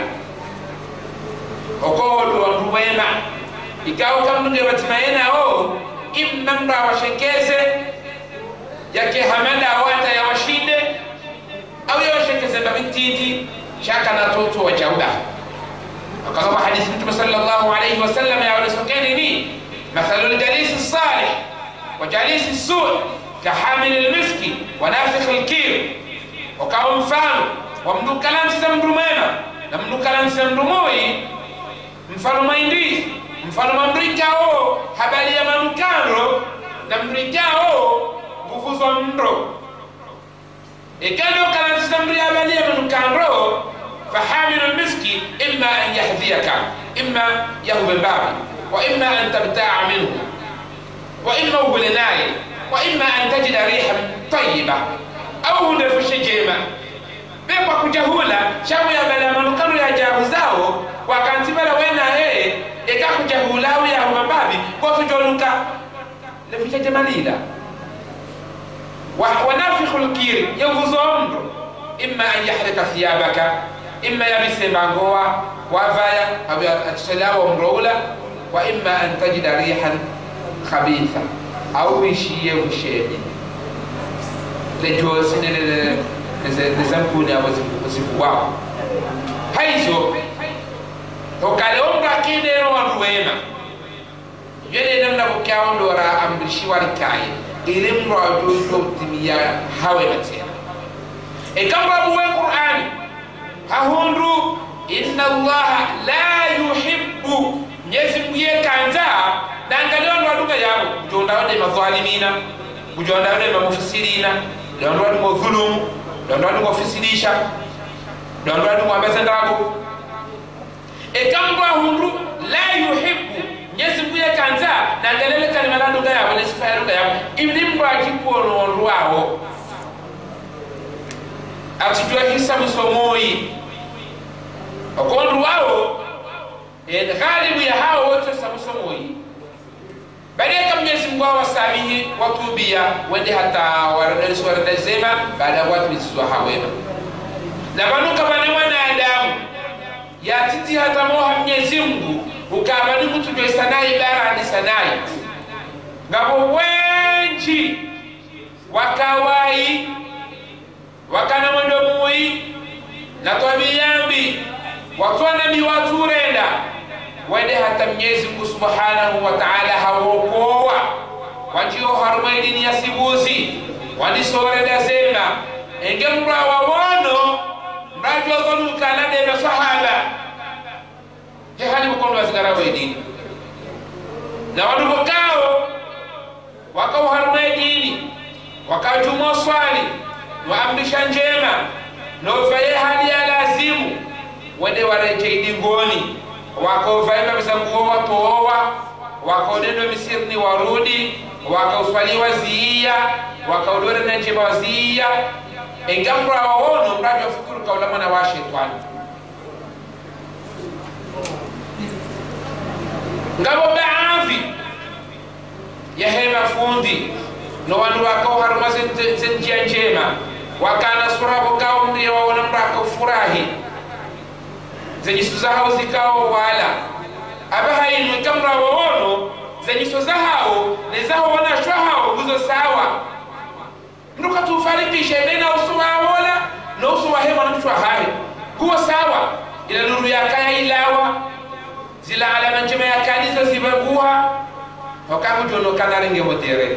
[SPEAKER 3] وقولوا نرويما إكاو كم نجيبت ماينا أو imma mra washekeze yake hamada wata ya washinde au ya washekeze babititi shaka na toto wa jauda akaba hadithi mtume sallallahu alayhi wasallam ya walisokeni ni mathalul jalis as-salih wa jalis as-su' ka hamil al-miski wa nafikh al-kir wakawa mfano wa mdu kalansi za mdu mwema na mdu kalansi za mdu moi mfano maindi mfano mamrikao habari ya manukano na mrikao kufuzwa mro ikano kana tsamri habari ya manukano fahamilu almiski imma an yahdhiyaka imma yahub albabi wa imma an tabta'a minhu wa imma hulinai wa imma an tajida rihan tayyiba au hudafu shijema beko kujahula shamu ya bala manukano ya jahuzao wakantibala wena he eka kujahulawi ya mababi kwa kujoluka lefisha jamalila wa wanafikhu alkir yavuzomro imma an yahrika thiyabaka imma yabise bangoa wavaya au atsalawa mroula wa imma an tajida rihan khabitha au ishiye ushedi lejo sinene nezampuni awazifu wao haizo okale omba kidero waruwema yede namna bukao ndora amrishi warikaye ilimro ajojo timiya hawe matia e kamba buwe Qur'an hahundu inna Allah la yuhibbu Mwenyezi Mungu yekanza dangalio ndo aduka yabo jonda wade madhalimina bujonda wade mafusirina jonda wade madhulumu jonda wade mafusidisha jonda wade mabazandago ekamba hundu la yuhibbu Mwenyezi Mungu yakanza na ngalele kalima la nduga yabo le sifa ya nduga yabo ibni mba kipono ndwao atijua hisa msomoi okondu wao e ghalibu ya hao wote samsomoi baada ya Mwenyezi Mungu awasamihi watubia wende hata waradesi waradezema baada ya watu bizwa hawema na banuka bana wanadamu ya titi hata moha Mwenyezi Mungu ukabani mtu ndio sanai bara ni sanai ngabo wenji wakawai wakana mondomui na twabiyambi watwana mi waturenda wende hata Mwenyezi Mungu Subhanahu wa Ta'ala hawokoa wajio harumaidi ni yasibuzi wandisore da zema engemra wawono mrajo zonu kana de masahaba he hali mkondo wasigara wedi na wadubokao wakao harumaidi wakajuma swali waamrisha njema na ufaye hali ya lazimu wende wareje idingoni wako vaima bisanguo watoa wakaonendo Misri ni warudi wakauswaliwa ziya wakaudore na njema waziya engambra waono mradi wafikuru kaulama na wa shetani ngabo baadhi ya hema fundi no wandu wakao haruma zenjia njema wakana surabo kao mdia waona mraka ufurahi zenyisu zahao zikao wala abaha inu kamra waono zenyisu zahao nezaho wana shwahao guzo sawa mnuka tufarikishe bena usuwa wala na usuwa hema na mshwa hai huwa sawa ila nuru ya kaya ilawa zila alama njema ya kanisa zibaguha wakamu jono kanarenge motere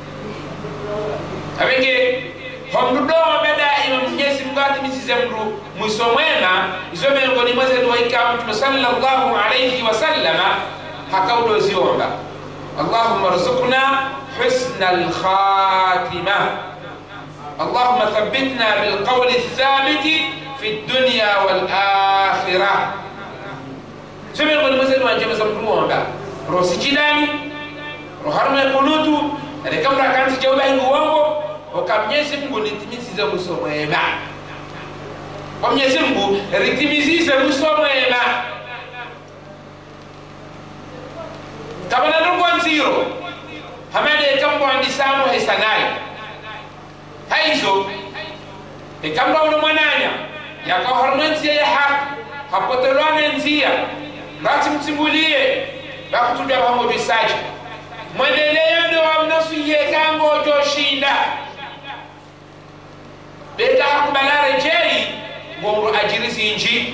[SPEAKER 3] abenge homdudo beda imam Mwenyezi Mungu atimisize mru musomwema isome ngoni mweze duwaika Mtume sallallahu alayhi wasallama hakaudo ziomba Allahumma rzuqna husnal khatima Allahumma thabbitna bil qawli thabiti fi dunya wal akhirah some ngoni mweze duwaika mru omba rosijidani roharma kunutu alikamra kanti jawla hingu wango wakamnyezi Mungu nitimisize musomwema kwa Mwenyezi Mungu ritimizize musomwema kabana nungu anziro hamade kambo andisamo hesanai haizo ekamba uno mwananya yaka harmantia ya haki hapotelwane nzia ngati mtimbulie bakutubya bango bisaji mwendeleo ndo amnasu yekango joshinda beta kubalare jeri ngomro ajirisi inji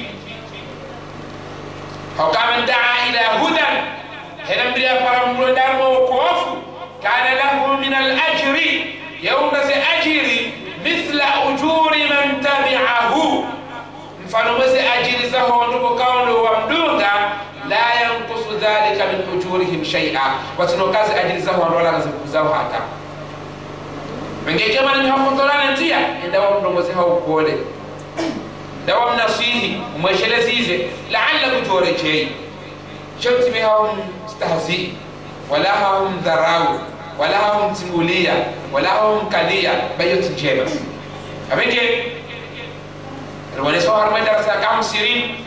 [SPEAKER 3] hakaman daa ila hudan helam bila paramro darmo kofu kana lahu min al ajri yawma za ajri mithla ujuri man tabi'ahu mfano mse ajiri za hondo kaundo wa mdunga la yanqusu dhalika min ujurihim shay'a watino kazi ajiri za hondo wala kuzao hata wengekema ni hafutolana ntia ndawa mdongozi hao kuole dawa mnasihi umweshelezize la'alla kujore chei shoti me hao mstahzi wala hao mdharau wala hao mtingulia wala hao mkalia bayoti njema abenge rwale so harma darasa kam sirin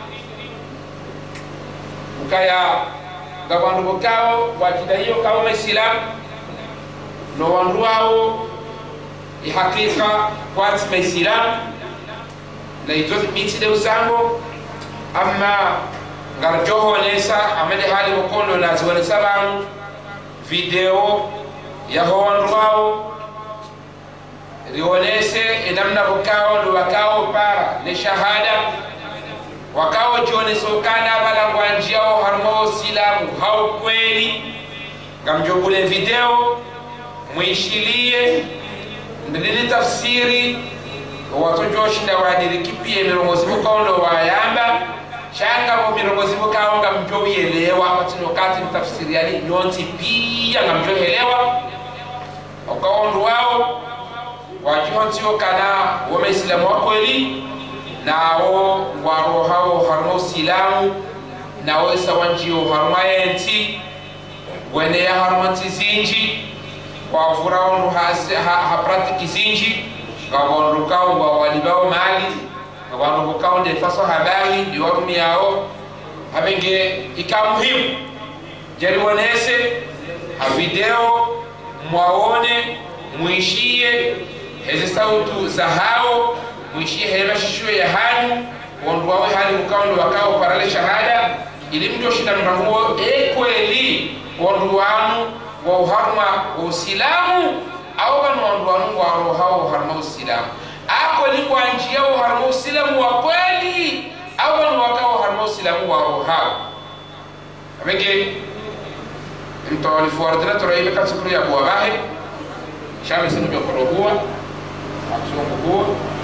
[SPEAKER 3] ukaya gabandu bokao wakidaiyo kama Muislam no wandu wao ihakika kwa Muislam na itozi miti de usango amma ngarjoho nesa amede hali bokondo na ziwane sabamu video ya howandu wao rionese enamna bokao ndo wakao para le shahada wakao jione sokana bala ngwanjiao harmo silamu hau kweli ngamjobule video muishilie ndini tafsiri watojoshi na wadiri kipie mirongozi bokao wayamba shanga bo mirongozi bokao ngamjo yelewa watino kati tafsiri yani nyonti pia ngamjo helewa wakao ndo wao wajihontiyo kana wame islamu wakweli nao waro hao harmo silamu nao isa wanjiyo harma yenti wene ya harmanti zinji wafura wanu hapratiki zinji gawandu kao wawalibao mali gawandu kao ndefaso habari diwarumi yao habenge ikamuhimu jari wanese ha video mwaone muishie hezi sautu za hao muishie hema shishuwe ya hanyu wandu wawe hali mkaundo wakao parale shahada ili mtu shida mrahuo ekweli wandu wanu wa uharma wa usilamu au banu wandu wanu wa rohao uharma usilamu ako ni kwa njia uharma usilamu wa kweli au banu wakao uharma usilamu wa rohao amenge mtu walifuwaradina turaime katsukuru ya buwabahe shami sinu jokoro huwa aksuongo huwa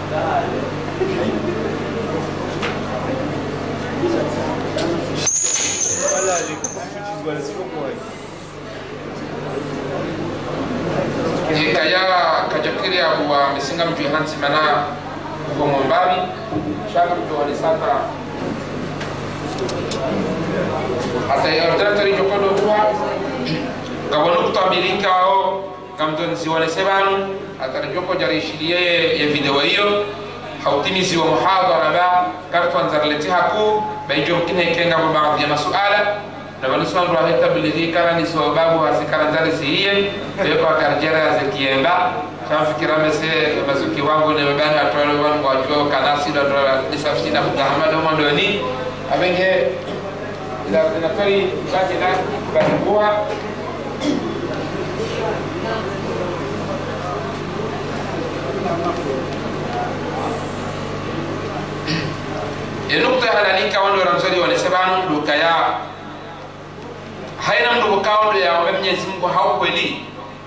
[SPEAKER 3] kaya kajakiri ya buwa misinga mjui hansi mana uko mwambami shami mtu walisata hata ya ordinatari jokoro huwa abilika wao kamtonzi wale sebanu atarajoko jarishilie ya video hiyo hautimizi wa muhadhara ba kartu anzarletiha ku baijo mkine kenga baadhi ya masuala na wanasema ndio hata bilidhi kana ni sababu asikana ndani siye kwa karjera zikienda kama fikira mese mazuki wangu ni mbana atwale wangu wajua kanasi ndio nisafisina Muhammad ndio ni abenge ila inatoi baki na barua enukta halalika wando ramsali wale sebanu dukaya haina mdu bakaondo ya Mwenyezi Mungu haukweli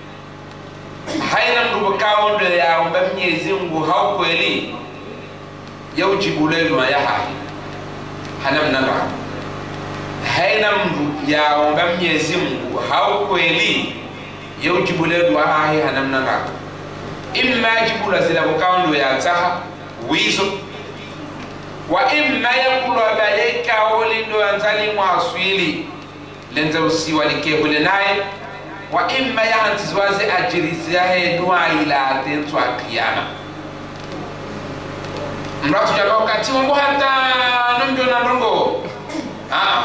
[SPEAKER 3] haina mdu bakaondo ya Mwenyezi Mungu haukweli yaujibu lelu mayaha hana mnanga haina mdu ya Mwenyezi Mungu haukweli yaujibu lelu mayaha hana mnanga imma jibu la zila bakaondo ya taha wizo wa imma yakulu abaleka walindo anzali mwaswili lenza usiwa likebule naye wa imma yahantizwaze ajiriziahe dua ila atentwa kiyama mratu jaba wakati wangu hata nunjo na ndongo haa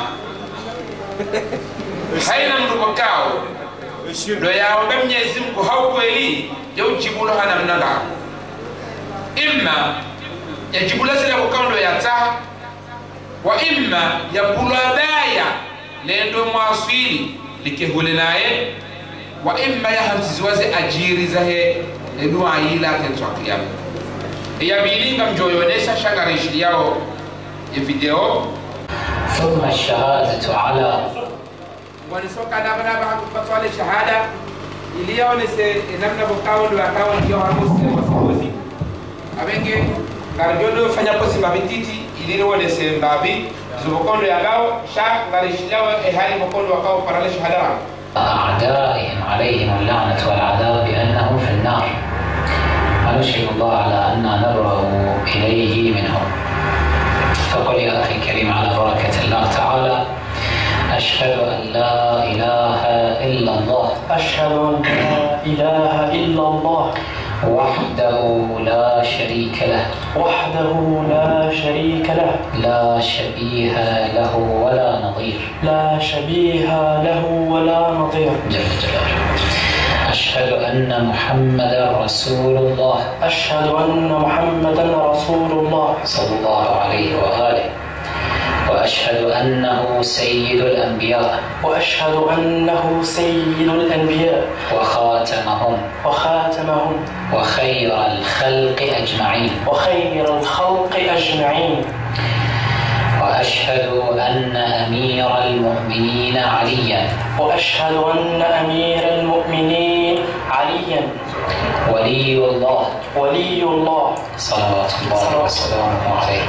[SPEAKER 3] haina mnduko kao ndo ya wambe Mwenyezi Mungu haukweli ya ujibulo hana mnanga imma ya jibula zile wakaundo ya taha wa imma ya bulabaya lendo mwaswili likehule naye wa imma yahamziwaze ajiri zahe edua ila tentwa kiyama ya bilinga mjoyonesha shangarishi yao ya video
[SPEAKER 4] ثم الشهادة على
[SPEAKER 3] ونسوك أنا بنا بطوال الشهادة اللي يونسي نمنا بقاول وقاول يوم المسلم وسيوزي أبنجي karjodo fanya posi babititi iliro wale sembabi zubokondo yagao sha ngarishilawa ehali bokondo wakao parale shahada
[SPEAKER 4] أعدائهم عليهم اللعنة والعذاب بأنهم في النار ونشهد الله على أننا نبرأ إليه منهم فقل يا أخي الكريم على بركة الله تعالى أشهد أن لا إله إلا الله
[SPEAKER 5] أشهد أن لا إله إلا الله
[SPEAKER 4] وحده لا شريك له
[SPEAKER 5] وحده لا شريك له
[SPEAKER 4] لا شبيه له ولا نظير
[SPEAKER 5] لا شبيه له ولا نظير
[SPEAKER 4] جل جلاله أشهد أن محمدا رسول الله
[SPEAKER 5] أشهد أن محمدا رسول الله
[SPEAKER 4] صلى الله عليه وآله وأشهد أنه سيد الأنبياء
[SPEAKER 5] وأشهد أنه سيد الأنبياء
[SPEAKER 4] وخاتمهم
[SPEAKER 5] وخاتمهم
[SPEAKER 4] وخير الخلق أجمعين
[SPEAKER 5] وخير الخلق أجمعين
[SPEAKER 4] وأشهد أن أمير المؤمنين عليا
[SPEAKER 5] وأشهد أن أمير المؤمنين عليا
[SPEAKER 4] ولي الله
[SPEAKER 5] ولي الله
[SPEAKER 4] صلوات الله وسلامه عليه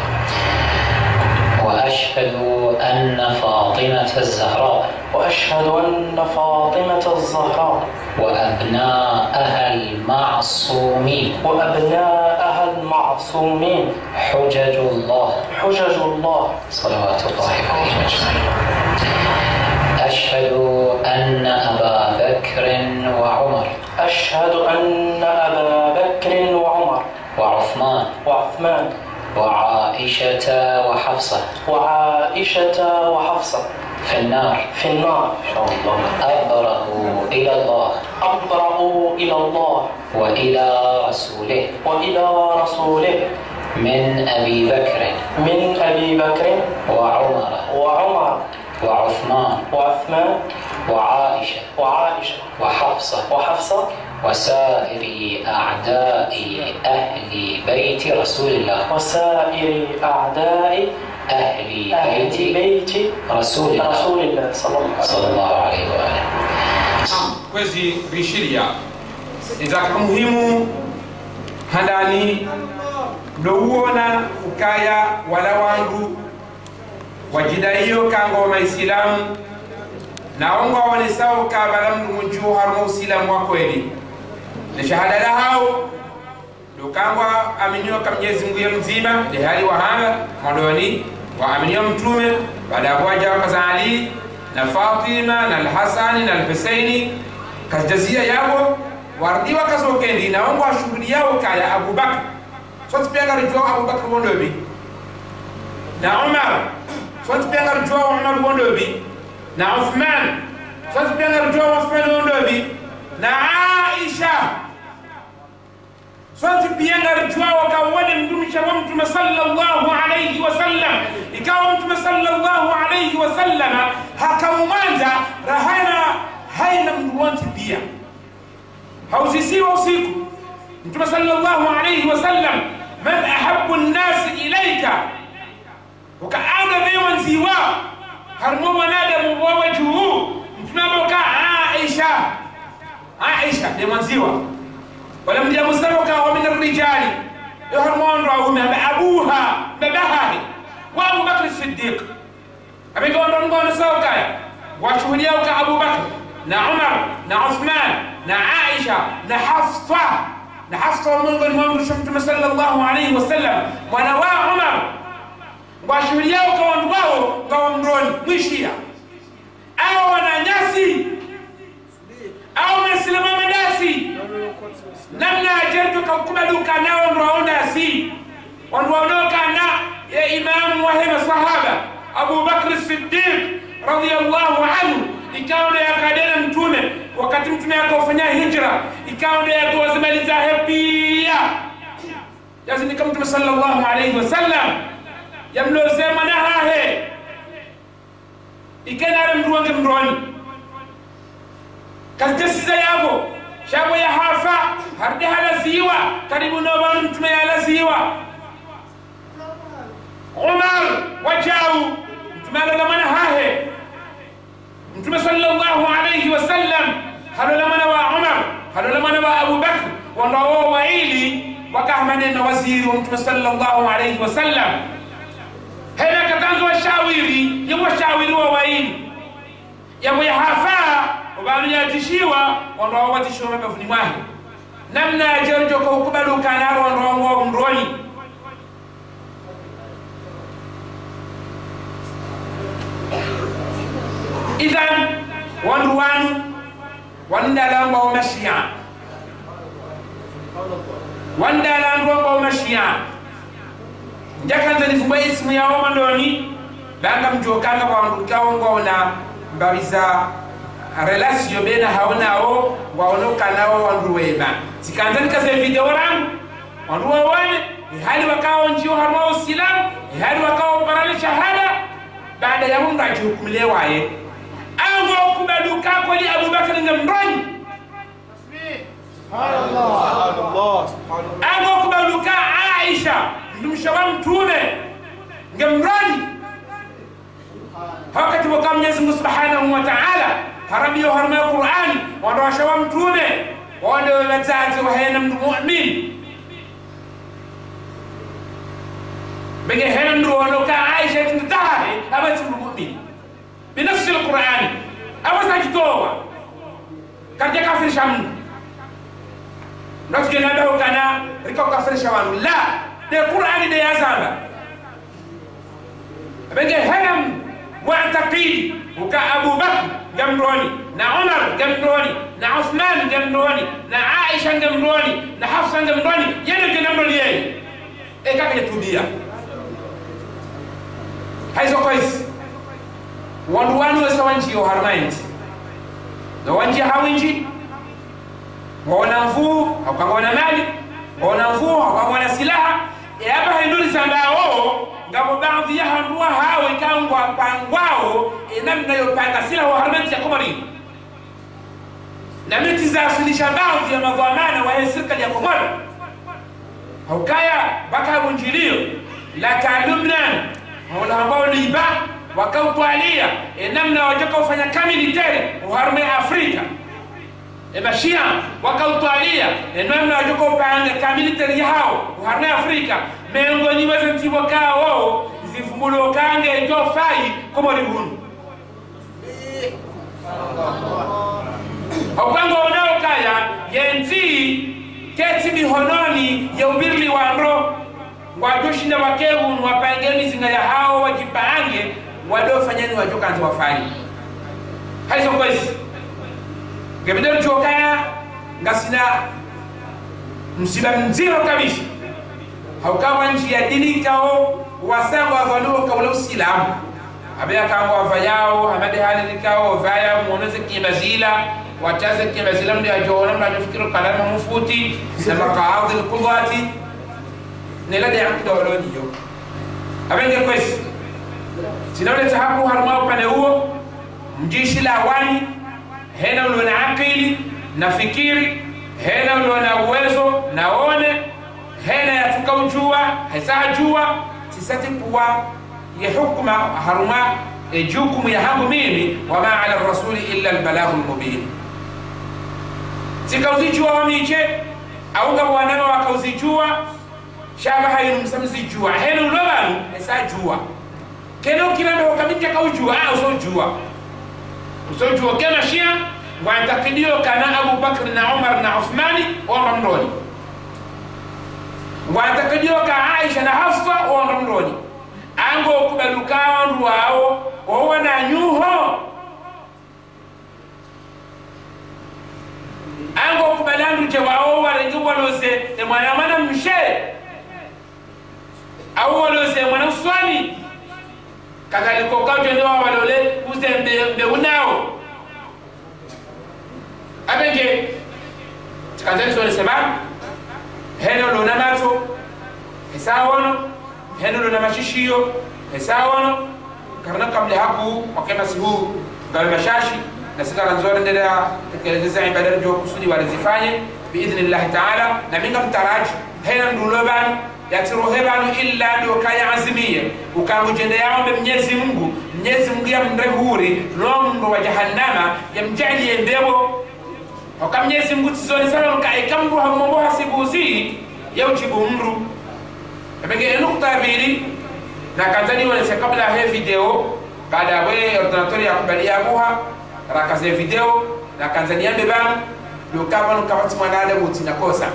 [SPEAKER 4] وأشهد أن فاطمة الزهراء
[SPEAKER 5] وأشهد أن فاطمة الزهراء
[SPEAKER 4] وأبناءها المعصومين
[SPEAKER 5] وأبناءها المعصومين
[SPEAKER 4] حجج الله
[SPEAKER 5] حجج الله
[SPEAKER 4] صلوات الله عليه أجمعين أشهد أن أبا بكر وعمر
[SPEAKER 5] أشهد أن أبا بكر وعمر
[SPEAKER 4] وعثمان
[SPEAKER 5] وعثمان
[SPEAKER 4] وعائشة وحفصة
[SPEAKER 5] وعائشة وحفصة
[SPEAKER 4] في النار
[SPEAKER 5] في النار إن شاء الله
[SPEAKER 4] أبرأوا إلى الله
[SPEAKER 5] أبرأوا إلى الله
[SPEAKER 4] وإلى رسوله
[SPEAKER 5] وإلى رسوله
[SPEAKER 4] من أبي بكر
[SPEAKER 5] من أبي بكر
[SPEAKER 4] وعمر
[SPEAKER 5] وعمر
[SPEAKER 4] وعثمان
[SPEAKER 5] وعثمان
[SPEAKER 4] وعائشة
[SPEAKER 5] وعائشة
[SPEAKER 4] وحفصة
[SPEAKER 5] وحفصة
[SPEAKER 4] وسائر أعداء أهل بيت رسول الله
[SPEAKER 5] وسائر أعداء
[SPEAKER 4] أهل
[SPEAKER 5] أهل
[SPEAKER 4] بيت
[SPEAKER 5] بيت
[SPEAKER 4] رسول الله
[SPEAKER 5] رسول الله صلى الله عليه
[SPEAKER 4] صلى
[SPEAKER 5] وسلم.
[SPEAKER 4] الله عليه وآله.
[SPEAKER 3] kwezi rishiria izaka muhimu handani douona ukaya wala wangu wajida hiyo kango maisilamu naomba wale sawa kabala mnunju harmo usilamu wa kweli na shahada la hao dokangwa aminio kama Mwenyezi Mungu mzima ni hali wa hanga modoni wa aminio mtume baada ya kuja kwa Ali na Fatima na Al-Hasan na Al-Husaini kajazia yabo wardi wakazokendi na wangu shughuli yao kaya Abu Bakr so tipenga rujua Abu Bakr bondobi na Umar so tipenga rujua Umar bondobi na Uthman so tipenga rujua Uthman bondobi na Aisha so tipenga rujua wakawone mtumisha wa Mtume sallallahu alayhi wasallam ikawa Mtume sallallahu alayhi wasallam hakamwanza rahana haina mduanti pia hausisiwa usiku Mtume sallallahu alayhi wasallam man ahabbu an-nas ilayka wakaana bewanziwa harmo wanadamu wa wajhu Mtume boka Aisha Aisha bewanziwa wala mdia musawaka wa min ar-rijali yo harmo ndrawu abuha babaha wa Abu Bakr as-Siddiq abigo ndo ngono sawaka wa shuhudia ka Abu Bakr na Umar na Uthman na Aisha na Hafsa na Hafsa mungu ni Muhammad Mtume sallallahu alayhi wasallam mwana wa Umar wa shuhudia kwa wao kwa mroni mwishia au wananyasi au mslima madasi namna ajetu kukubaluka nao ndoona si wandoondoka na ya imam wa hema sahaba Abu Bakr as-Siddiq radiyallahu anhu ikawa ndio yakadena mtume wakati mtume akafanya hijra ikawa ndio yakawazimaliza pia yazini kama mtume sallallahu alayhi wasallam yamlosema na hahe ikena mruange mroni kazisiza yabo shabo ya hafa harde halaziwa karibu na bwana mtume halaziwa Umar wajau mtume alamana hahe Mtume sallallahu alayhi wasallam halolamana wa Umar halolamana wa Abu Bakr wao waili wakahmane na waziri wa Mtume sallallahu alayhi wasallam hena katanzo washawiri yamo shawiri wa waili yamo yahafa wabanu yatishiwa wao watishiwa mabafuni mwahe namna ajojo kwa kubaluka naro wao mroni idhan wanruwanu wandalamba wa mashia wandalamba wa mashia njakanza nifumba ismu ya wamandoni banga mjokanga kwa wandukawo na mbabiza relation bena haonao waonoka nao wanruweba sikanza nikase video rangu wanruwa wane ihali wakao njio harwa usilamu ihali wakao parale shahada baada ya mungu ajihukumilewaye ango kubaluka kwa li Abu Bakr ngamrani subhanallah subhanallah ango kubaluka Aisha ndumshawa mtume ngamrani wakati wa Mwenyezi Mungu Subhanahu wa Ta'ala haramio harama Qur'ani wandowashawa mtume wando wazazi wa hena mu'min bege hena ndo wanoka Aisha tindatahe abati mu'min بنفس القرآن أبغى تجتوه كذا كافر شامن نفس جنابه كنا ركوب كافر شامن لا ده القرآن ده يزعم بيجي هرم معتقد وكأبو بكر جمروني نا عمر جمروني نا عثمان جمروني نا عائشة جمروني نا حفصة جمروني ينو جمروني إيه كذا يتوبيا هاي سوكويس wandu wanu wasawanji yo harmainti na wanji hawinji wana mfuu hawakangwana mali wana mfuu hawakangwana silaha e hapa hinduri sambao ngabo baadhi ya handua hawe kangwa pangwao e namna yopanga silaha wa harmainti ya komari na miti za asulisha baadhi ya madhamana wa hesirka ya komari haukaya baka bunjilio la kalumnan wala ambao liba wakautwalia namna wajoka ufanya kamiliteri uharume Afrika mashia wakautwalia namna wajoka upanga kamiliteri hao uharume Afrika miongoni mwa ntibo kao zifumulo kange njo fai komori hunu Opango wanao kaya yenti keti mihononi ya ubirli wandro wajoshi na wakehu wapangeni zinga ya hao wajipange wado fanyeni wajoka anti wafani haizo kwezi gebidero jokaya ngasina msiba mziro kabisa haukawa nchi ya dini kao wasango avaluo kaula usilamu abia kango avayao hamade hali kao vaya muoneze kimazila wataze kimazila mdi ajona mdi ajofikiru kalama mufuti sama kaadhi lkudwati nilade yanki dawaloni yo abenge kwesi sinawleta haku haruma upane huo mjishi la wani hena ulo na akili na fikiri hena ulo na uwezo na one hena yatuka ujua hesa jua tisati kuwa yahukuma haruma ejukumu ya hangu mimi wama ala rasuli illa albalaghul mubin tikawzijua wamiche aunga wanama wakawzijua shabaha yunumsamzijua hena ulobanu hesa jua keno kirando wakaminja kaujua au sojua usojua kama shia wantakidio kana Abu Bakr na Umar na Uthmani wa Ramroni wantakidio ka Aisha na Hafsa wa Ramroni ango kubaluka wandu wao wawana nyuho ango kubalandu je wao warengi walose e mwana mwana mshe au walose mwana uswani kakaliko kaje ndo walole uzembe mbe unao abenge tikanzani sone sema heno lona mato esawono heno lona mashishiyo esawono karna kabla haku wakema sihu gal mashashi na sigara nzore ndela tekeleza ibada ndio kusudi walizifanye biidhnillah taala na minga mtaraji hena ndulobani yatirohebanu illa ndio kaya azimia ukamujende yaombe Mwenyezi Mungu Mwenyezi Mungu ya mrehuri londo wa jahannama yamjali endebo wakam Mwenyezi Mungu tizoni sana kaikamru hamombo hasibuzi ya ujibu mru abenge nukta bili na kanzani wale kabla he video baada we ordinateur ya kubalia buha rakaze video na kanzani yambe bana lokabano kabati mwanada mutina kosa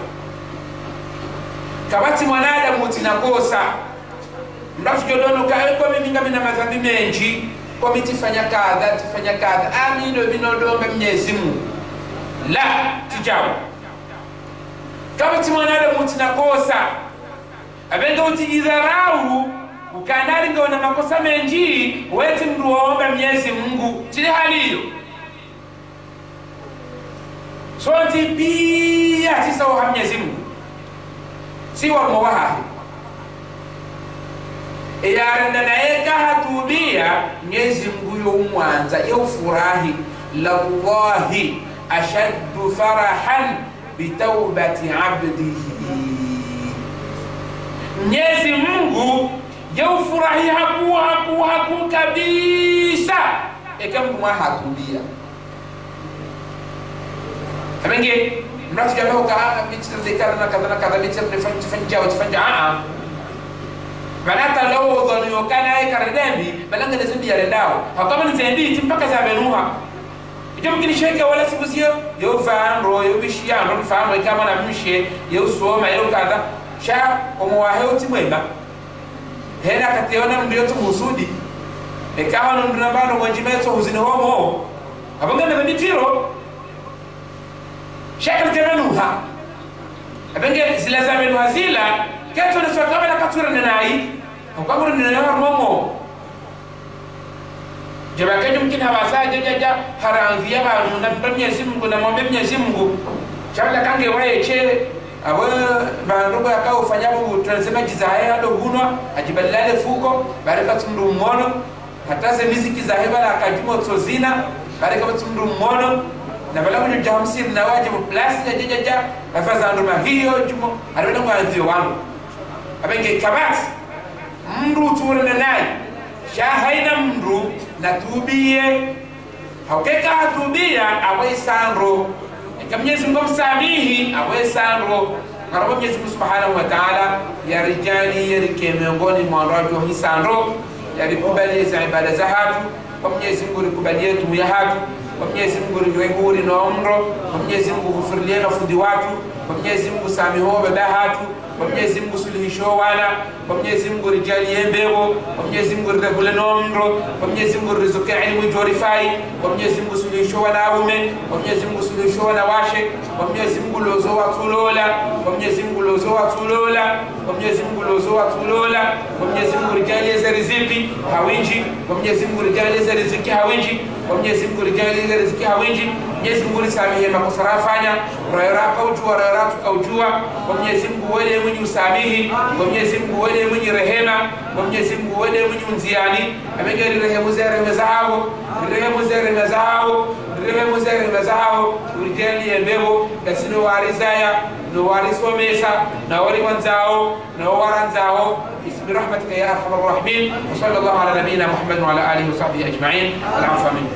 [SPEAKER 3] kabati mwanada mutina kosa mrafu jodono kae kwa mimi ngami na madhambi menji kwa miti fanya kadha tifanya kadha ami ndo binodombe Mwenyezi Mungu la tijabu kabati mwanada mutina kosa abenda utijidharau ukandali ngona makosa menji weti mdu waomba Mwenyezi Mungu tili hali hiyo sonti pia tisa wa Mwenyezi Mungu si wa mwahahi eyarenda naye kahatubia Mwenyezi Mungu yo umwanza yo furahi lallahi ashaddu farahan bitawbati abdihi Mwenyezi Mungu yo furahi haku haku haku kabisa ekamu hatubia abenge mratu jamaa ka mitir de kana kadana kadana mitir de fanj fanja wa fanja a banata lawo dhoni okana ay karadambi balanga de zindi yale ndao hakama ni zendi timpaka za benuha ijo mkini sheke wala sibuzio yo faanro yo bishia ndo faanro kama na mshe yo soma yo kadha sha omwahe utimwema hena kationa ndio tumusudi ekawa ndo ndambano mwanjimeto huzini homo abanga na mitiro shakal kemenuha abenge zila zamenuha zila keto na swaka bala katura nai ukaburu ni na momo jaba kejo mkin hawasa jaja haranzia ba na Mwenyezi Mungu na mwombe Mwenyezi Mungu chabla kange wae che abo bandugo yakao fanyabu tunasema jizae hado hunwa ajibalale fuko baraka tumru mmono hata se miziki za hebala akajimo tozina baraka tumru mmono na bala mwenye jahamsir na wajibu plasi ya jajaja afaza nduma hiyo jumo arwena mwanzio wangu abenge kabati mru tuwele na nai shahaina mru na tubie haukeka hatubia awe sanro eka Mwenyezi Mungu msamihi awe sanro Karabo Mwenyezi Mungu Subhanahu wa Ta'ala ya rijali ya rike miongoni mwa watu hii sanro ya rikubali za ibada za hatu kwa Mwenyezi Mungu rikubalie tumu ya hatu kwa Mwenyezi Mungu rihuri na umro kwa Mwenyezi Mungu kufurulie na fundi watu kwa Mwenyezi Mungu samiho baba hatu, kwa Mwenyezi Mungu suluhisho wana, kwa Mwenyezi Mungu rijali yembego, kwa Mwenyezi Mungu rebule nomro, kwa Mwenyezi Mungu rizuke ilmu jorifai, kwa Mwenyezi Mungu suluhisho wana ume, kwa Mwenyezi Mungu suluhisho wana washe, kwa Mwenyezi Mungu lozo wa tulola, kwa Mwenyezi Mungu lozo wa tulola, kwa Mwenyezi Mungu lozo wa tulola, kwa Mwenyezi Mungu rijali za riziki hawinji, kwa Mwenyezi Mungu rijali za riziki hawinji, kwa Mwenyezi Mungu rijali za riziki hawinji. Mwenyezi Mungu nisamihe makosa rafanya, rayora kaujua rayora tukaujua, kwa Mwenyezi Mungu wele mwenye usamihi, kwa Mwenyezi Mungu wele mwenye rehema, kwa Mwenyezi Mungu wele mwenye unziani, amegeri rehemu za rehema zao, rehemu za rehema zao, rehemu za rehema zao, urijali yembego, kasino warizaya, no wariswa mesa, na wali wanzao, na waranzao, bismi rahmatika ya arhamar rahimin, wa sallallahu ala nabiyina Muhammad wa ala alihi wa sahbihi ajma'in, al-afwa minkum.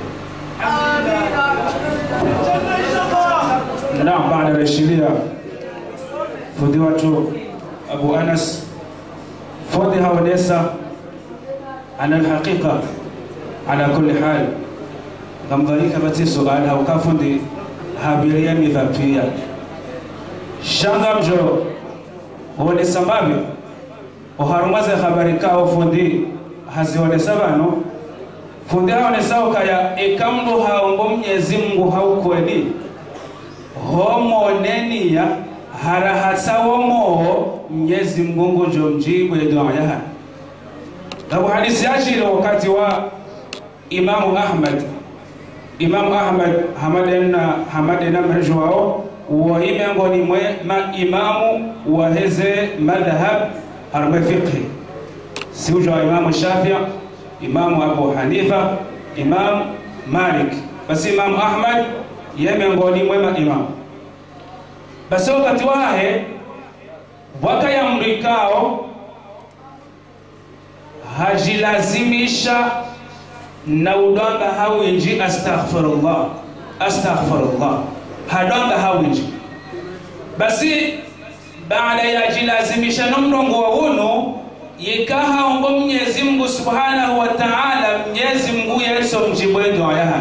[SPEAKER 1] نعم بعد الشريعة فضيلة أبو أنس فضيها وليس على الحقيقة على كل حال كم ذلك بتي سؤالها وكافندي هابيريا مذابيا شangam jo wone sababu oharumaze habari kao fundi hazione sabano fundi haone sawa kaya ekamdo haombo Mwenyezi Mungu haukweli homo nenia harahatsa womo Mwenyezi Mungu njo mjibu ya dua yake. Tabu hadisi yashiri wakati wa Imam Ahmad Imam Ahmad hamadena hamadena mrejwao wa imengoni mwe ma imamu wa heze madhhab al-fiqh siuja Imam Shafi'i, Imam Abu Hanifa, Imam Malik, basi Imam Ahmad yemengoni mwe ma imam. Basi wakati wahe wakayamrikao hajilazimisha na udanga hawinji astaghfirullah astaghfirullah hadanga hawinji. Basi baada ya jilazimisha nomrongo wa uno yikaha ombo Mwenyezi Mungu Subhanahu wa Ta'ala, Mwenyezi Mungu yeso mjibu dua yake.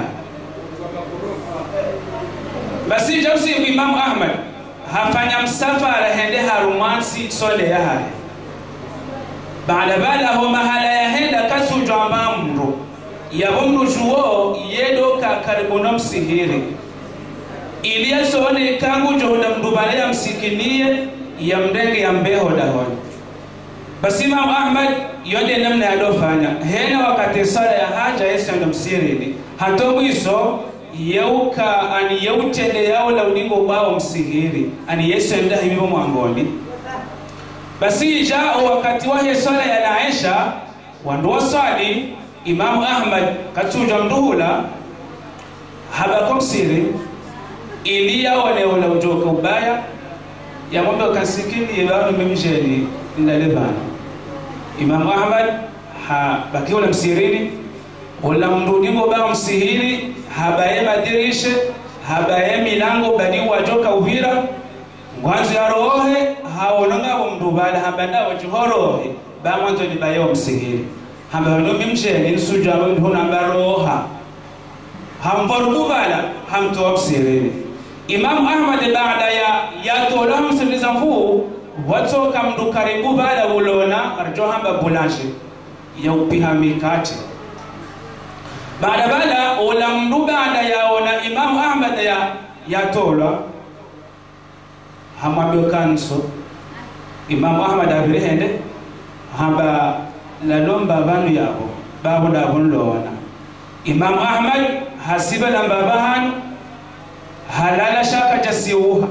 [SPEAKER 1] Basi jausi Imam Ahmad hafanya msafara hende harumansi sole ya hali baada bala ho mahala ya henda kasu jamba mro ya mro juo yedo ka karibono msihiri ili sone kangu joda mdubale ya msikinie ya mdenge ya mbeho dahoni. Basi Imam Ahmad yode namna yadofanya hena wakati sala ya haja yeso ndo msirini hatobu iso yeuka ani yeutele yao la ulingo bao msihiri ani yesu enda hivyo mwangoni. Basi jao wakati wa swala ya Aisha wanduwa swali Imam Ahmad katuja mduhula habakom siri ili yao wale wala ujoka ubaya ya mwambe wakasikini yebanu memjeni ndalebana. Imam Ahmad ha baki wala msirini wala mdudimo bao msihiri habaye madirishe habaye milango bali wajoka uhira mwanzo ya rohe haonanga bomdubala habanda wajhorohe ba mwanzo ni bayo msihiri hamba no mimjeni nsuja ndona baroha hamborubala hamto absireni. Imam Ahmad baada ya yatola msiliza huu watoka mdu karibu bala ulona arjo hamba bulashi ya upiha mikate baada bala ola mdu baada yaona Imam Ahmad ya yatola hamwambio kanso Imam Ahmad abirehende hamba la lomba banu yabo babu da bunlona. Imam Ahmad hasiba na babahan halala shaka jasiuha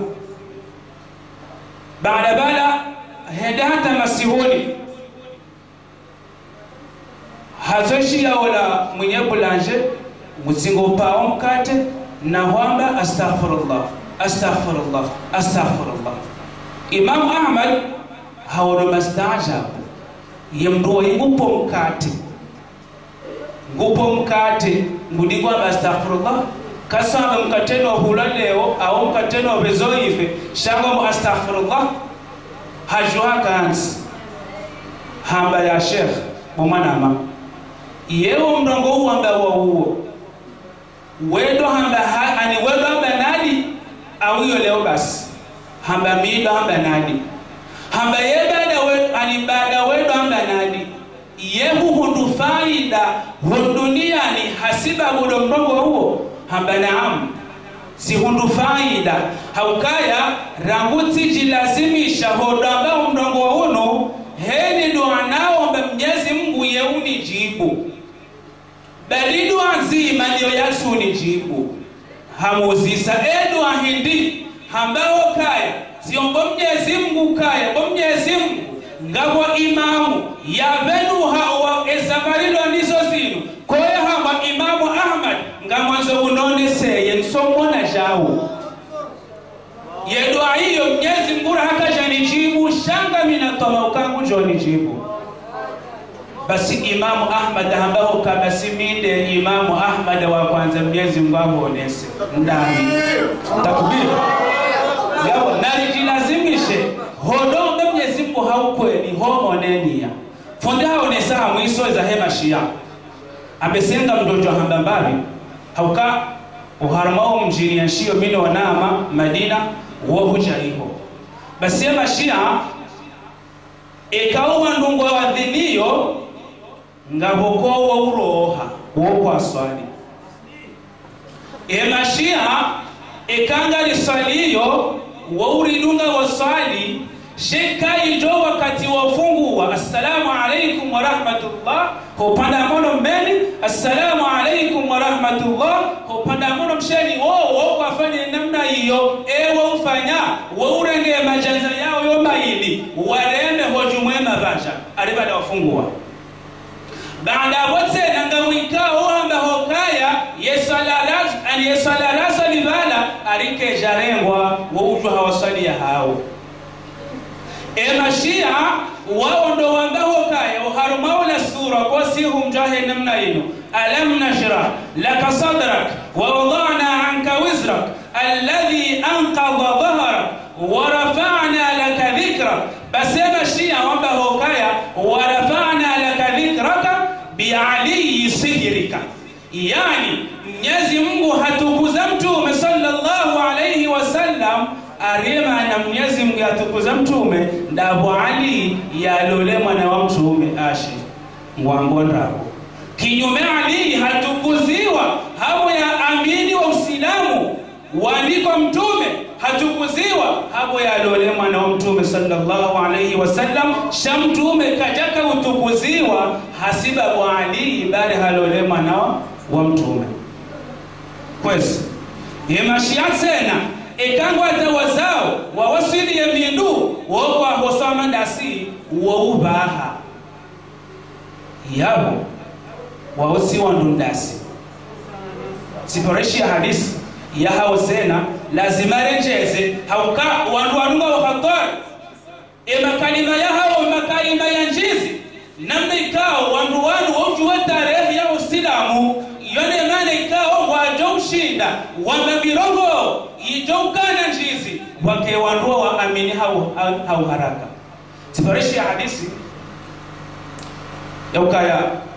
[SPEAKER 1] baada bala hedata masihuni hazoshi ya wala mwenye bulanje mutsingo pao mkate na hwamba astaghfirullah astaghfirullah astaghfirullah. Imam Ahmad hawono mastajab yemdo ngupo mkate ngupo mkate ngudigwa astaghfirullah kasaba mkateno hula leo au mkateno bezoife shango astaghfirullah hajwa kansi hamba ya sheikh bomanama yeo mdongo huamba wa huo wedo hamba ani wedo hamba nadi au hiyo leo basi hamba mida hamba nadi hamba yebada we anibada wedo hamba nadi yehu hundu faida hunduniani hasiba budo mrongo huo hamba naam si hundu faida haukaya ranguti jilazimisha hodamba mrongo huno heni dua nao Mwenyezi Mungu yeuni jibu bali dua nzima ndio yasuni jibu hamuzisa edwa hindi hambao kaya siombo Mwenyezi Mungu kaya bo Mwenyezi Mungu ngabo imamu ya benu hawa ezamarilo nizo zinu koye hama imamu Ahmad ngamwanzo unone seye nsombo na jao yedwa hiyo Mwenyezi Mungu hakaja nijibu shanga minatola ukangu jo nijibu basi imamu Ahmad hambao kabasi minde imamu Ahmad wa kwanza Mwenyezi Mungu amuonese ndani takubiri yabo nalijilazimishe hodonga Mwenyezi Mungu haukweli homonenia fonde haonesa hamwiso za hema shia amesenga mdojo hambambali hauka uharamao mjini ya shio mino wanama Madina wohuja hiho basi hema shia ikawa ndungu wa wadhiniyo ngaboko wa uroha woko aswali hema shia ikanga liswaliyo wa uridunga wa swali sheka ijo wakati wafunguwa assalamu alaikum wa rahmatullah hopanda mono mbeni assalamu alaikum wa rahmatullah hopanda mono msheni wo wo wafanye namna hiyo ewa ufanya wa urenge majanza yao yo maili wareme hojumwema basha alibada wafunguwa baada wote nangamwikao hamba hokaya yesalalaz an yesalalaza libala arike jarengwa wujwa hawasali ya hao emashia wao ndo wamba hokaya uharumao la sura kwa sihu mjahe namna ino alam nashrah laka sadrak wa wada'na anka wizrak alladhi anqadha dhahrak wa rafa'na laka dhikrak bas emashia wamba hokaya wa rafa'na laka dhikraka bi'ali sihrika yani Mwenyezi Mungu hatukuza mtume sallallahu alayhi wasallam arema na Mwenyezi Mungu hatukuza mtume ndabo Ali yalole mwana wa mtume ashi ngwambonda kinyume Ali hatukuziwa hapo ya amini wa Uislamu waandiko mtume hatukuziwa hapo yalole mwana wa mtume sallallahu alayhi wasallam shamtume kajaka utukuziwa hasiba wa Ali bali halole mwana wa mtume kwezi yemashia tena ekangwa tawazao wa wasili ya mindu wokwa hosama ndasi woubaha yabo wausi wandundasi siporeshi ya hadisi ya hausena lazima rejeze hauka wandu wanunga wakatari e makalima ya hao makalima ya njizi namna ikao wandu wandu waujuwa tarehe ya usilamu yone mane ikao wajo ushinda wamabirongo ijoukana njizi wake wanduwa wa amini hau, hau, hau haraka siporeshi ya hadisi ya ukaya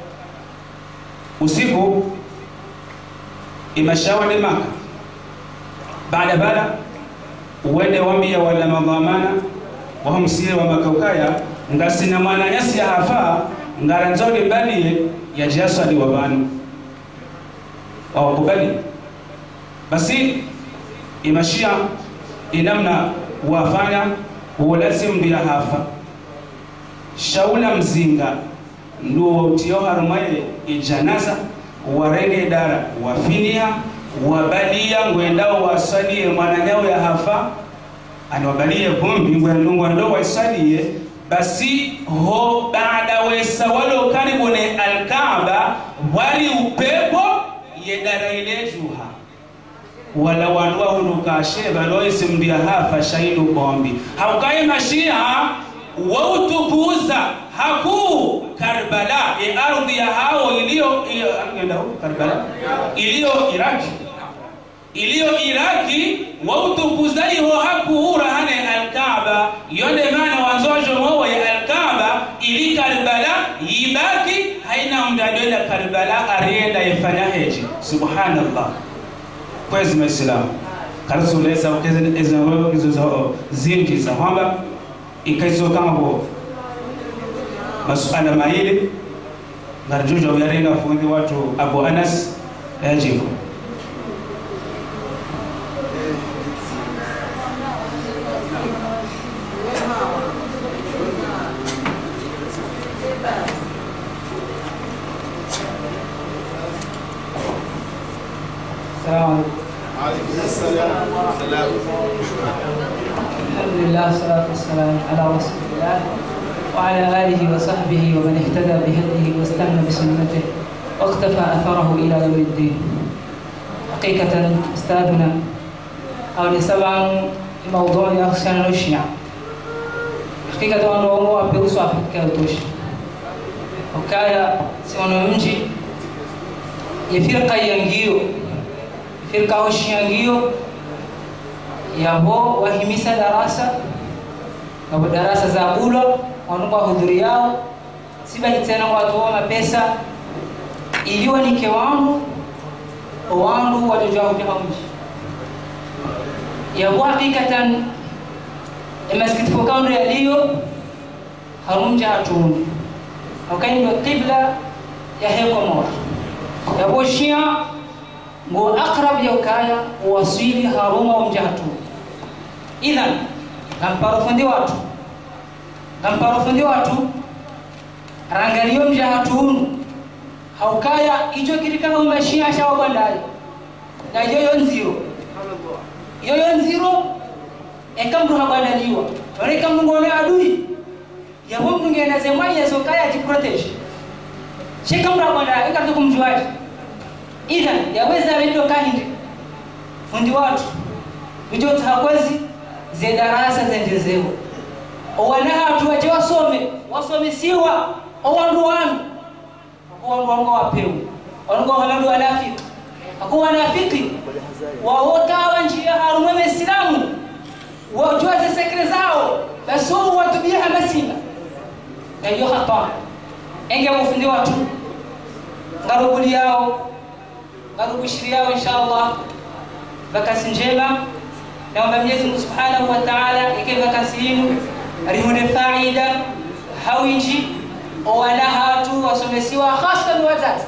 [SPEAKER 1] usiku imashawa ni Maka baada baada uwende wambia wala madhamana wahumsire wa makaukaya ngasina mwana yasi ya hafa ngaranzoni bali ya jasadi wa banu wawakubali basi imashia inamna wafanya uwalazimu ndia hafa shaula mzinga nduo utio harumaye ijanaza warenge dara wafinia wabalia ngwendao wasalie mwananyao ya hafa ani wabalie bombi ngwendungu ndo wasalie basi ho baada wesa walo karibu ne Al-Kaaba wali upepo yedara ile juha wala wanwa hunuka sheba loisi mdia hafa shaidu bombi haukai mashia wautukuza haku Karbala e ardhi ya hao ilio anaenda huko Karbala ilio Iraki ilio Iraki wautukuza hiyo haku urahane Al-Kaaba yone maana wanzojo wao ya Al-Kaaba ili Karbala ibaki haina mdadela Karbala arienda yafanya heji subhanallah kwezi Muislamu karasuleza ukeze ezo ezo zingi za kwamba ikaizo kama bo masuala maili ngarjuja uyarenga fundi watu Abu Anas yajibu.
[SPEAKER 6] السلام عليكم. السلام. الحمد لله والصلاة والسلام على رسول الله وعلى آله وصحبه ومن اهتدى بهديه واستنى بسنته واقتفى أثره إلى يوم الدين. حقيقة أستاذنا أو لسبعا الموضوع يخشى الشيعة. حقيقة أنه هو بيوسف كالتوش وكايا سيونونجي يفرق ينجيو firka hoshiyangio yabo wahimisa darasa na darasa za bulo wanuka hudhuri yao sibaki tena watu wa pesa iliwa ni kewangu wangu watajua kujahamji yabo hakikatan emaskitifu kaundu yaliyo harumja hatuni wakaini qibla ya heko moja yabo shia ngo akrab yokaya wasili haruma umjahatu idhan kamparofundi watu kamparofundi watu rangalio mjahatu haukaya icho kirikana umashia shawa bandai na yoyo nziro yoyo nziro ekamdu habandaliwa wale kamdu ngone adui yabo mngena zemwa yeso kaya ti protege shekamdu habandai ikatu kumjuaji idhan yaweza ndio kahindi fundi watu ndio takwezi ze darasa zendezewa owanaha watu waje wasome wasomesiwa owandu wanu wangu wangu wapeu wangu wangu wanafiki akuwa wanafiki waota wanjia harume Waislamu wajua ze sekre zao basi watu biha masina na hiyo hapa enge mfundi watu ngarubuli yao ngarukushiri yao inshallah vakasi njema naomba Mwenyezi Mungu Subhanahu wa Ta'ala ike vakasi hinu rihune faida hawinji wala hatu wasomesiwa hasa wazazi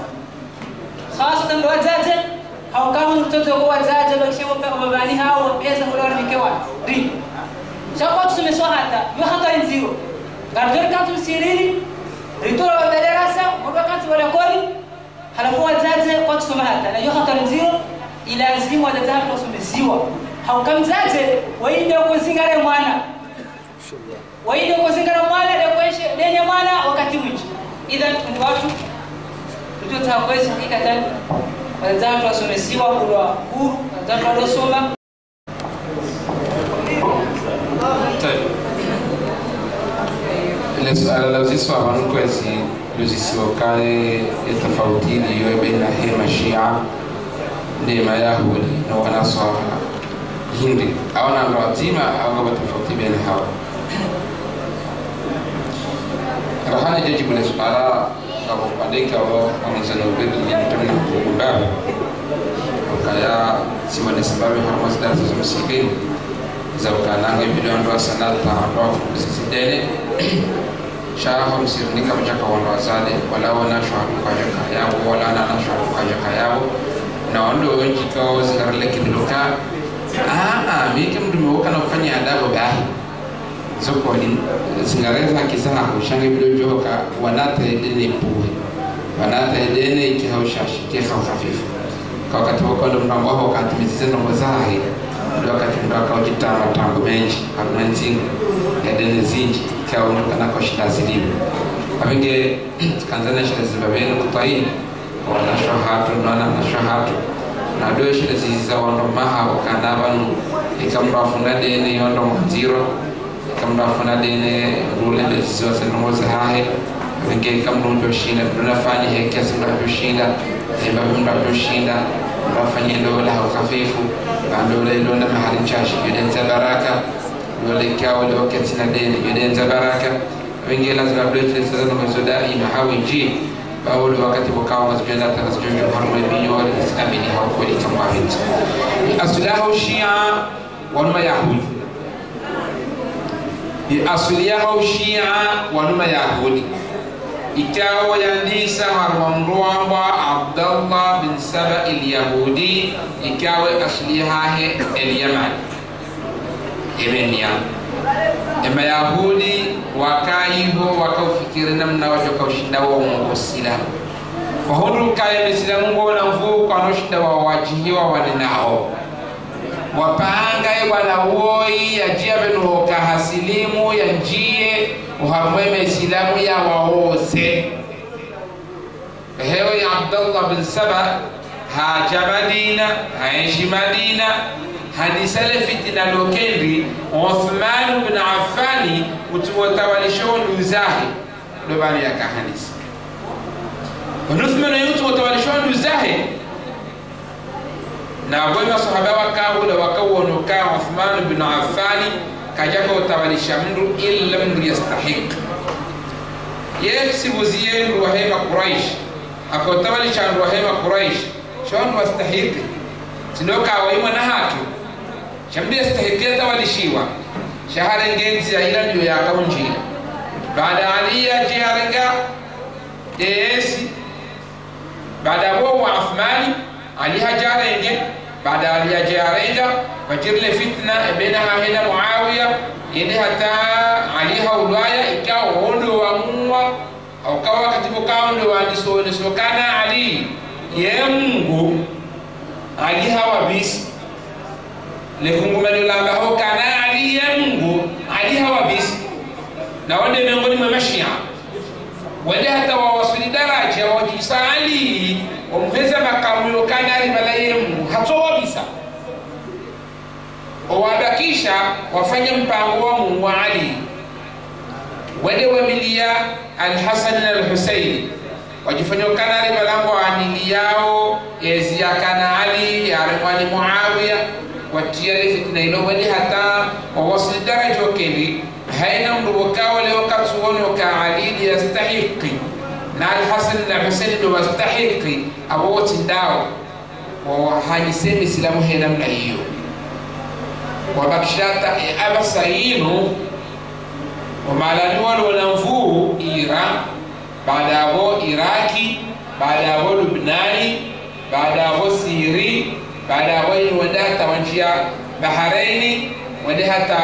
[SPEAKER 6] hasa wazazi haukawa mtoto kwa wazazi bakisema kwa mabani hao pesa wala mikewa ri chakwa tusomeswa hata yo hata nzio ngarjori katu siriri ritola wa darasa wakati wala kori halafu wazazi kwa kusoma hata na yo hata nzio ila azimu wazazi kusomesiwa haukamzazi waende kuzingare mwana waende kuzingara mwana na kueshe lenye mwana wakati mwingi idhan ni watu ndio takwezi ikatani wazazi wasomesiwa kwa huru wazazi waliosoma
[SPEAKER 3] ile swala la uzisi wa wankwezi luzisi wakae tofautini hiyo baina hema Shia na Mayahudi na wanaswara hindi awana lazima au tofauti baina hao rahana jajibu na swala kwa kupandika wao wamezana ubedi nitamna kubabu kaya siwa ni sababu harama darasa za msikini za ukananga video ndo sanata ndo kusidene sharaha msirunika mchaka wa wazade wala wana shahadu kwa jaka yao wala ana shahadu kwa jaka yao na wando wengi kao zingarele kidoka ah ah mimi mtu mwoka na kufanya adabu bahi soko ni zingareza kisana kushanga video joka wanata dini puwe wanata dini ikihaushashi kiha hafifu kwa wakati wako ndo mtambo wao katimizizeno mwazahi ndo wakati ndo akaojita matango mengi harunantingu ya dini zingi kwa unuka kwa shida zilibu abinge kanzana shida zibabenu kutaini wana shahatu na na shahatu na do shida ziza wano maha wakanabanu ikamra funade ne yondo mziro ikamra funade ne rule de zizo senomo zahe abinge ikamra ndo shinda tunafanya heki asimra kushinda eba ndo kushinda tunafanya ndo la hafifu ndo le ndo na mahali chashi yudenza baraka wale kao le wakati na deni yudenza baraka abinge lazima blote sasa ndo zodai na hawinji bawolo wakati wakawa mazipenda tasjonjo harmo binyo islami ni hawkweli kama binti asliyahu shia wanuma yahudi asliyahu shia wanuma yahudi ikawa yandisa harwamruamba Abdullah bin Saba al-Yahudi ikawa asliyahe al-Yaman ibenia ema yahudi wakaiho wakaufikiri namna wajokawshinda wa Uislamu wahudu kaya Uislamu ngona mvu kwa noshinda wa wajihiwa wanenao wapanga bwana woi ajia benu kahasilimu ya njie uhamweme Islamu ya waose hewa ya Abdullah bin Saba haja Madina haishi Madina hadisale fitina lokendi Uthman bin Affan utawalishon uzahi dobani ya kahanisi Uthman yutu utawalishon uzahi na wema sahaba wakawu la wakawu ka Uthman bin Affan kajaka utawalisha mtu illa mtu yastahiq yesibu zienu wa hema Quraish akotawalisha mtu wa hema Quraish shon wastahiq sinoka waima na haki shambi yastahiqia tawalishiwa shahada ngenzi ya ila ndio yakaunjia baada aliya jiarika esi baada wa Uthman ali hajarenge baada ali hajarega wajirle fitna bainaha hina Muawiya ili hata ali haulaya ikawa ondo wa muwa au kawa katibu kaundo wa disone sokana ali yengu ali hawa bisi lekungumani lamba ho kana ali yengu ali hawa bisi na wande miongoni mwa mashia wende hata wawasili daraja wajisali umheza makamu yokana ribala yemu hatowa bisa wabakisha wafanya mpango wa Mungu Ali wende wamilia Al-Hasan na Al-Husaini wajifanya kana ribala wa anili yao ezi ya kana Ali ya rewani Muawiya watia fitna ilo wende hata wawasili daraja wakili haina mruwakawa leo katsuwono ka Ali yastahiqi na Al-Hasan na Husaini ndo wastahiqi aboti ndao wa hajisemi Islamu hena mna hiyo wabakishata abasayinu wamalani walo wanamvuu Iran baada abo Iraki baada abo Lubnani baada abo Siri baada abo inu wenda hata wanjia Bahraini wenda hata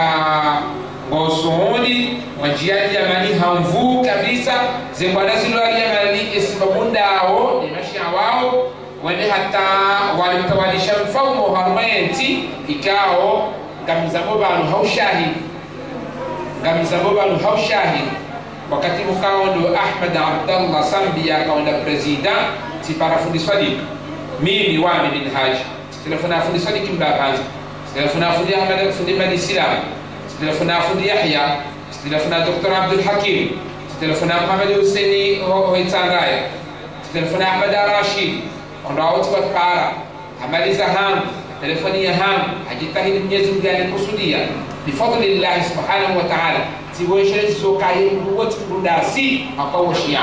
[SPEAKER 3] Saudi wajiaji Yamani hamvu kabisa zembwana zilo ali Yamani ismamundao ni mashia wao wende hata walitawalisha mfaumo harmaenti ikao gamizamo banu haushahidi gamizamo banu haushahidi wakati mukao ndo Ahmad Abdullah Sambi akaenda president tipara fundi Sadiq mimi wami bin Haji telefona fundi Sadiq mbakanza telefona fundi Ahmad fundi Bani Silam telefona fundi Yahya telefona Doktor Abdul Hakim telefona Muhammad Husseini Hoitangaya telefona Ahmad Rashid onda watu para amaliza ham telefoni ya ham ajitahidi Mwenyezi Mungu alikusudia bifadlillah subhanahu wa ta'ala tiweshe sokaye wote ndasi akawoshia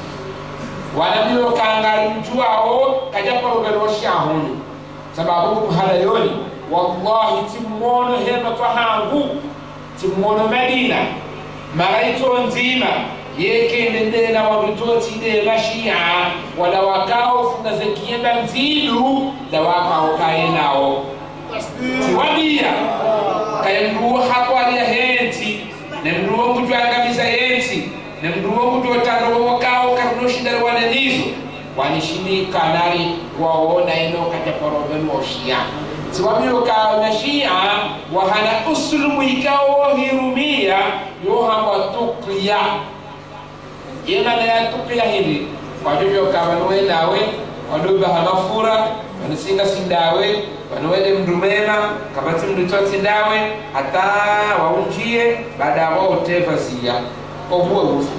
[SPEAKER 3] wanabio kangali mtuao kajapa roberoshia hono sababu halayoni wallahi timono hema twahangu timono Medina maraito nzima yeke ndena wabitoti de mashia wala wakao funga zekienda nzilu da wakao kaenao tiwadia kayemruo hapo alia henti nemruo kujwanga bisa henti nemruo kujotano wakao karunoshi darwana nizo wanishini kanari waona eno kajaporobenu wa shia tiwabio kao na shia wahana usulumu ikao hirumia yoha watukia yema na ya tukia hindi wajojo kawanwe nawe waduba hamafura wanasinga sindawe wanwede mdumema kabati mdutoti sindawe hata waunjie baada wao tevazia obuwe ufu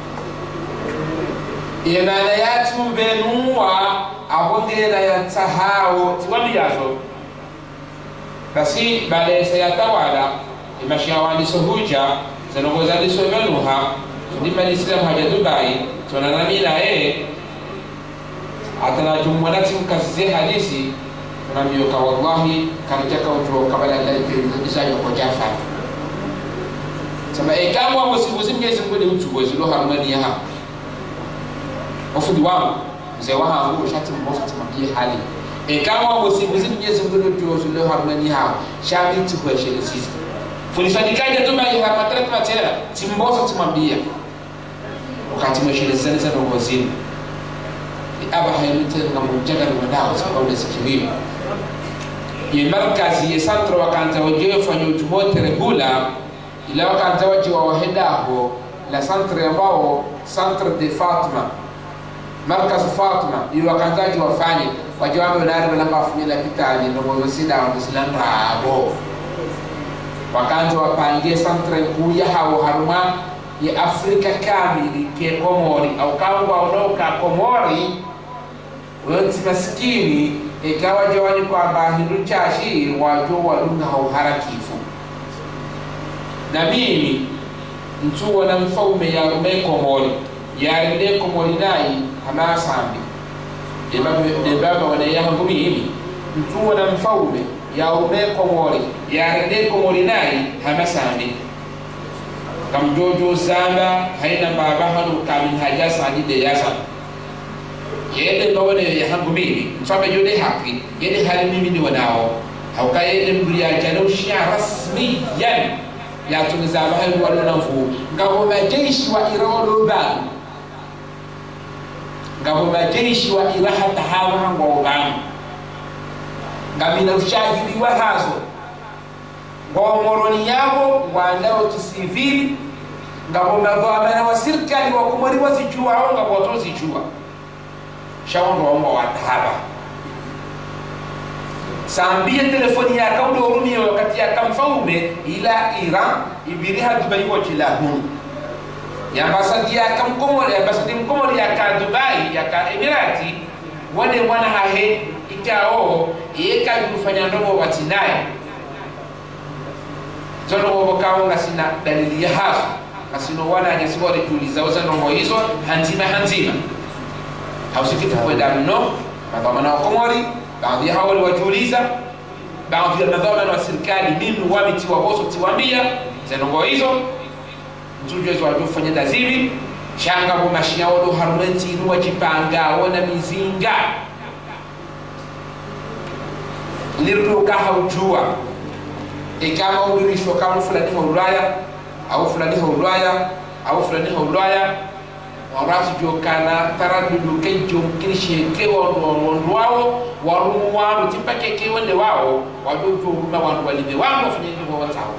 [SPEAKER 3] yema na ya tubenua abongela ya tahao tiwami yazo basi baada ya sayatawala imashia wandiso huja zanogoza diso meluha ndima Islam haja Dubai tunanamila eh atana jumwanati mkazize hadisi Ramyo ka wallahi karja ka ujo kabala la bisa yo ko jafa sama e kamwa musibuzi Mwenyezi Mungu ni uchu wezo harmoni ha ofudu wangu mzee wa hangu shati mbosa tumambie hali e kamwa musibuzi Mwenyezi Mungu ni uchu wezo harmoni ha shabi tu kwa shele sisi fulifadikaje tu mai hapa tena tumatera timbosa tumambia wakati mweshele sana sana ngozini aba hayuta ngamujaga ngadawa sababu nasikiwi ye markazi ye centre wakanta wajewe fanya utumote regula ila wakanta wajewe waheda ho la centre ambao centre de Fatima markazi Fatima ili wakanta wajewe wafanye wajewe wame unari wala mafumila pitani nongo sida wa musilanda abo wakanta wapangie centre kuya hao haruma ya Afrika kamili ke Komori au kama waonoka Komori wanti maskini ikawa jawani kwa bahiru chashi wajo walunga harakifu na mimi mtu wana mfaume ya rume Komori ya rinde Komori nai hama sambi de baba wana ya hangumi himi mtu wana mfaume ya rume Komori ya rinde Komori nai hama sambi kam jojo zamba haina baba hanu kamin haja sadi de yasa yede bawane ya hangu mimi mfaba yode haki yede hali mimi ni wanao hauka yede mbria jano shia rasmiyan ya tunizaba hayu wadona mfu ngabo majeshi wa irado banu ngabo majeshi wa iraha tahawa hangu banu ngamina ushahidi wa hazo Ngomoroni yabo wanao kisivili ngabo madhamana wa serikali wa Komori wasijua au ngabo watozijua shawondo wa watahaba sambia telefoni ya kaundo urumi wakati ya kamfaume ila Iran ibiri Dubai wa chilahu ya ambasadi ya kamkomori ambasadi mkomori ya ka Dubai ya ka Emirati wale wana hahe ikao yeka kufanya ndogo watinaye zono wabakawo ngasina dalili ya haso ngasino wana nyasi wale tuliza waza nongo hizo hanzima hanzima hausikita kwa damno madhamana wa Komori baadhi ya hawali wajuliza baadhi ya madhamana wa serikali mimi wamiti wa boso tiwambia za nongo hizo mtujuezi wajufanya dazibi shanga mumashia wadu harumenti inuwa jipanga wana mizinga liruka haujua ikama ulirishwa kama fulani haulaya au fulani haulaya au fulani haulaya warasi jokana taradudu kenjo kinisheke wondo wao warumu wao tipake kewende wao wadojo ruma wanu walime wao wafanye hivyo watao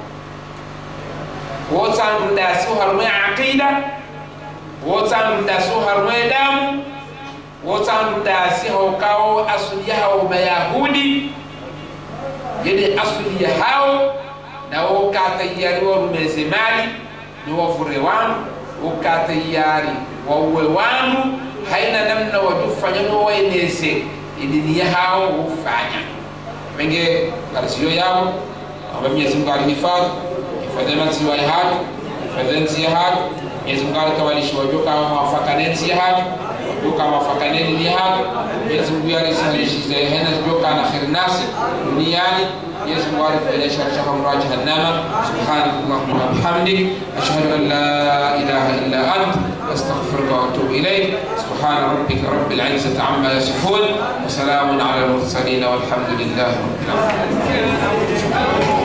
[SPEAKER 3] wotangu ndasu harume aqida wotangu ndasu harume damu wotangu ndasi hokao asuliya hao mayahudi yede asuli ya hao na wakata yari wa rumeze mali ni wafure wanu wakata yari wa uwe wanu haina namna wajufanya no waeneze idini ya hao ufanya menge karisio yao aba Mwenyezi Mungu alihifadhi hifadhi manzi wa haki hifadhi nzi ya haki Mwenyezi Mungu alikawalishi wajoka mawafaka nenzi ya haki wajoka mawafaka neni ya haki Mwenyezi Mungu alisalishi za hena joka na khiri nasi duniani Mwenyezi Mungu alifanya sharisha mraji jahannama subhanakallahumma wa bihamdik ashhadu an la ilaha illa ant astaghfiruka wa atubu ilayk subhana rabbika rabbil izzati amma yasifun wa salamun ala al mursalin walhamdulillahi rabbil alamin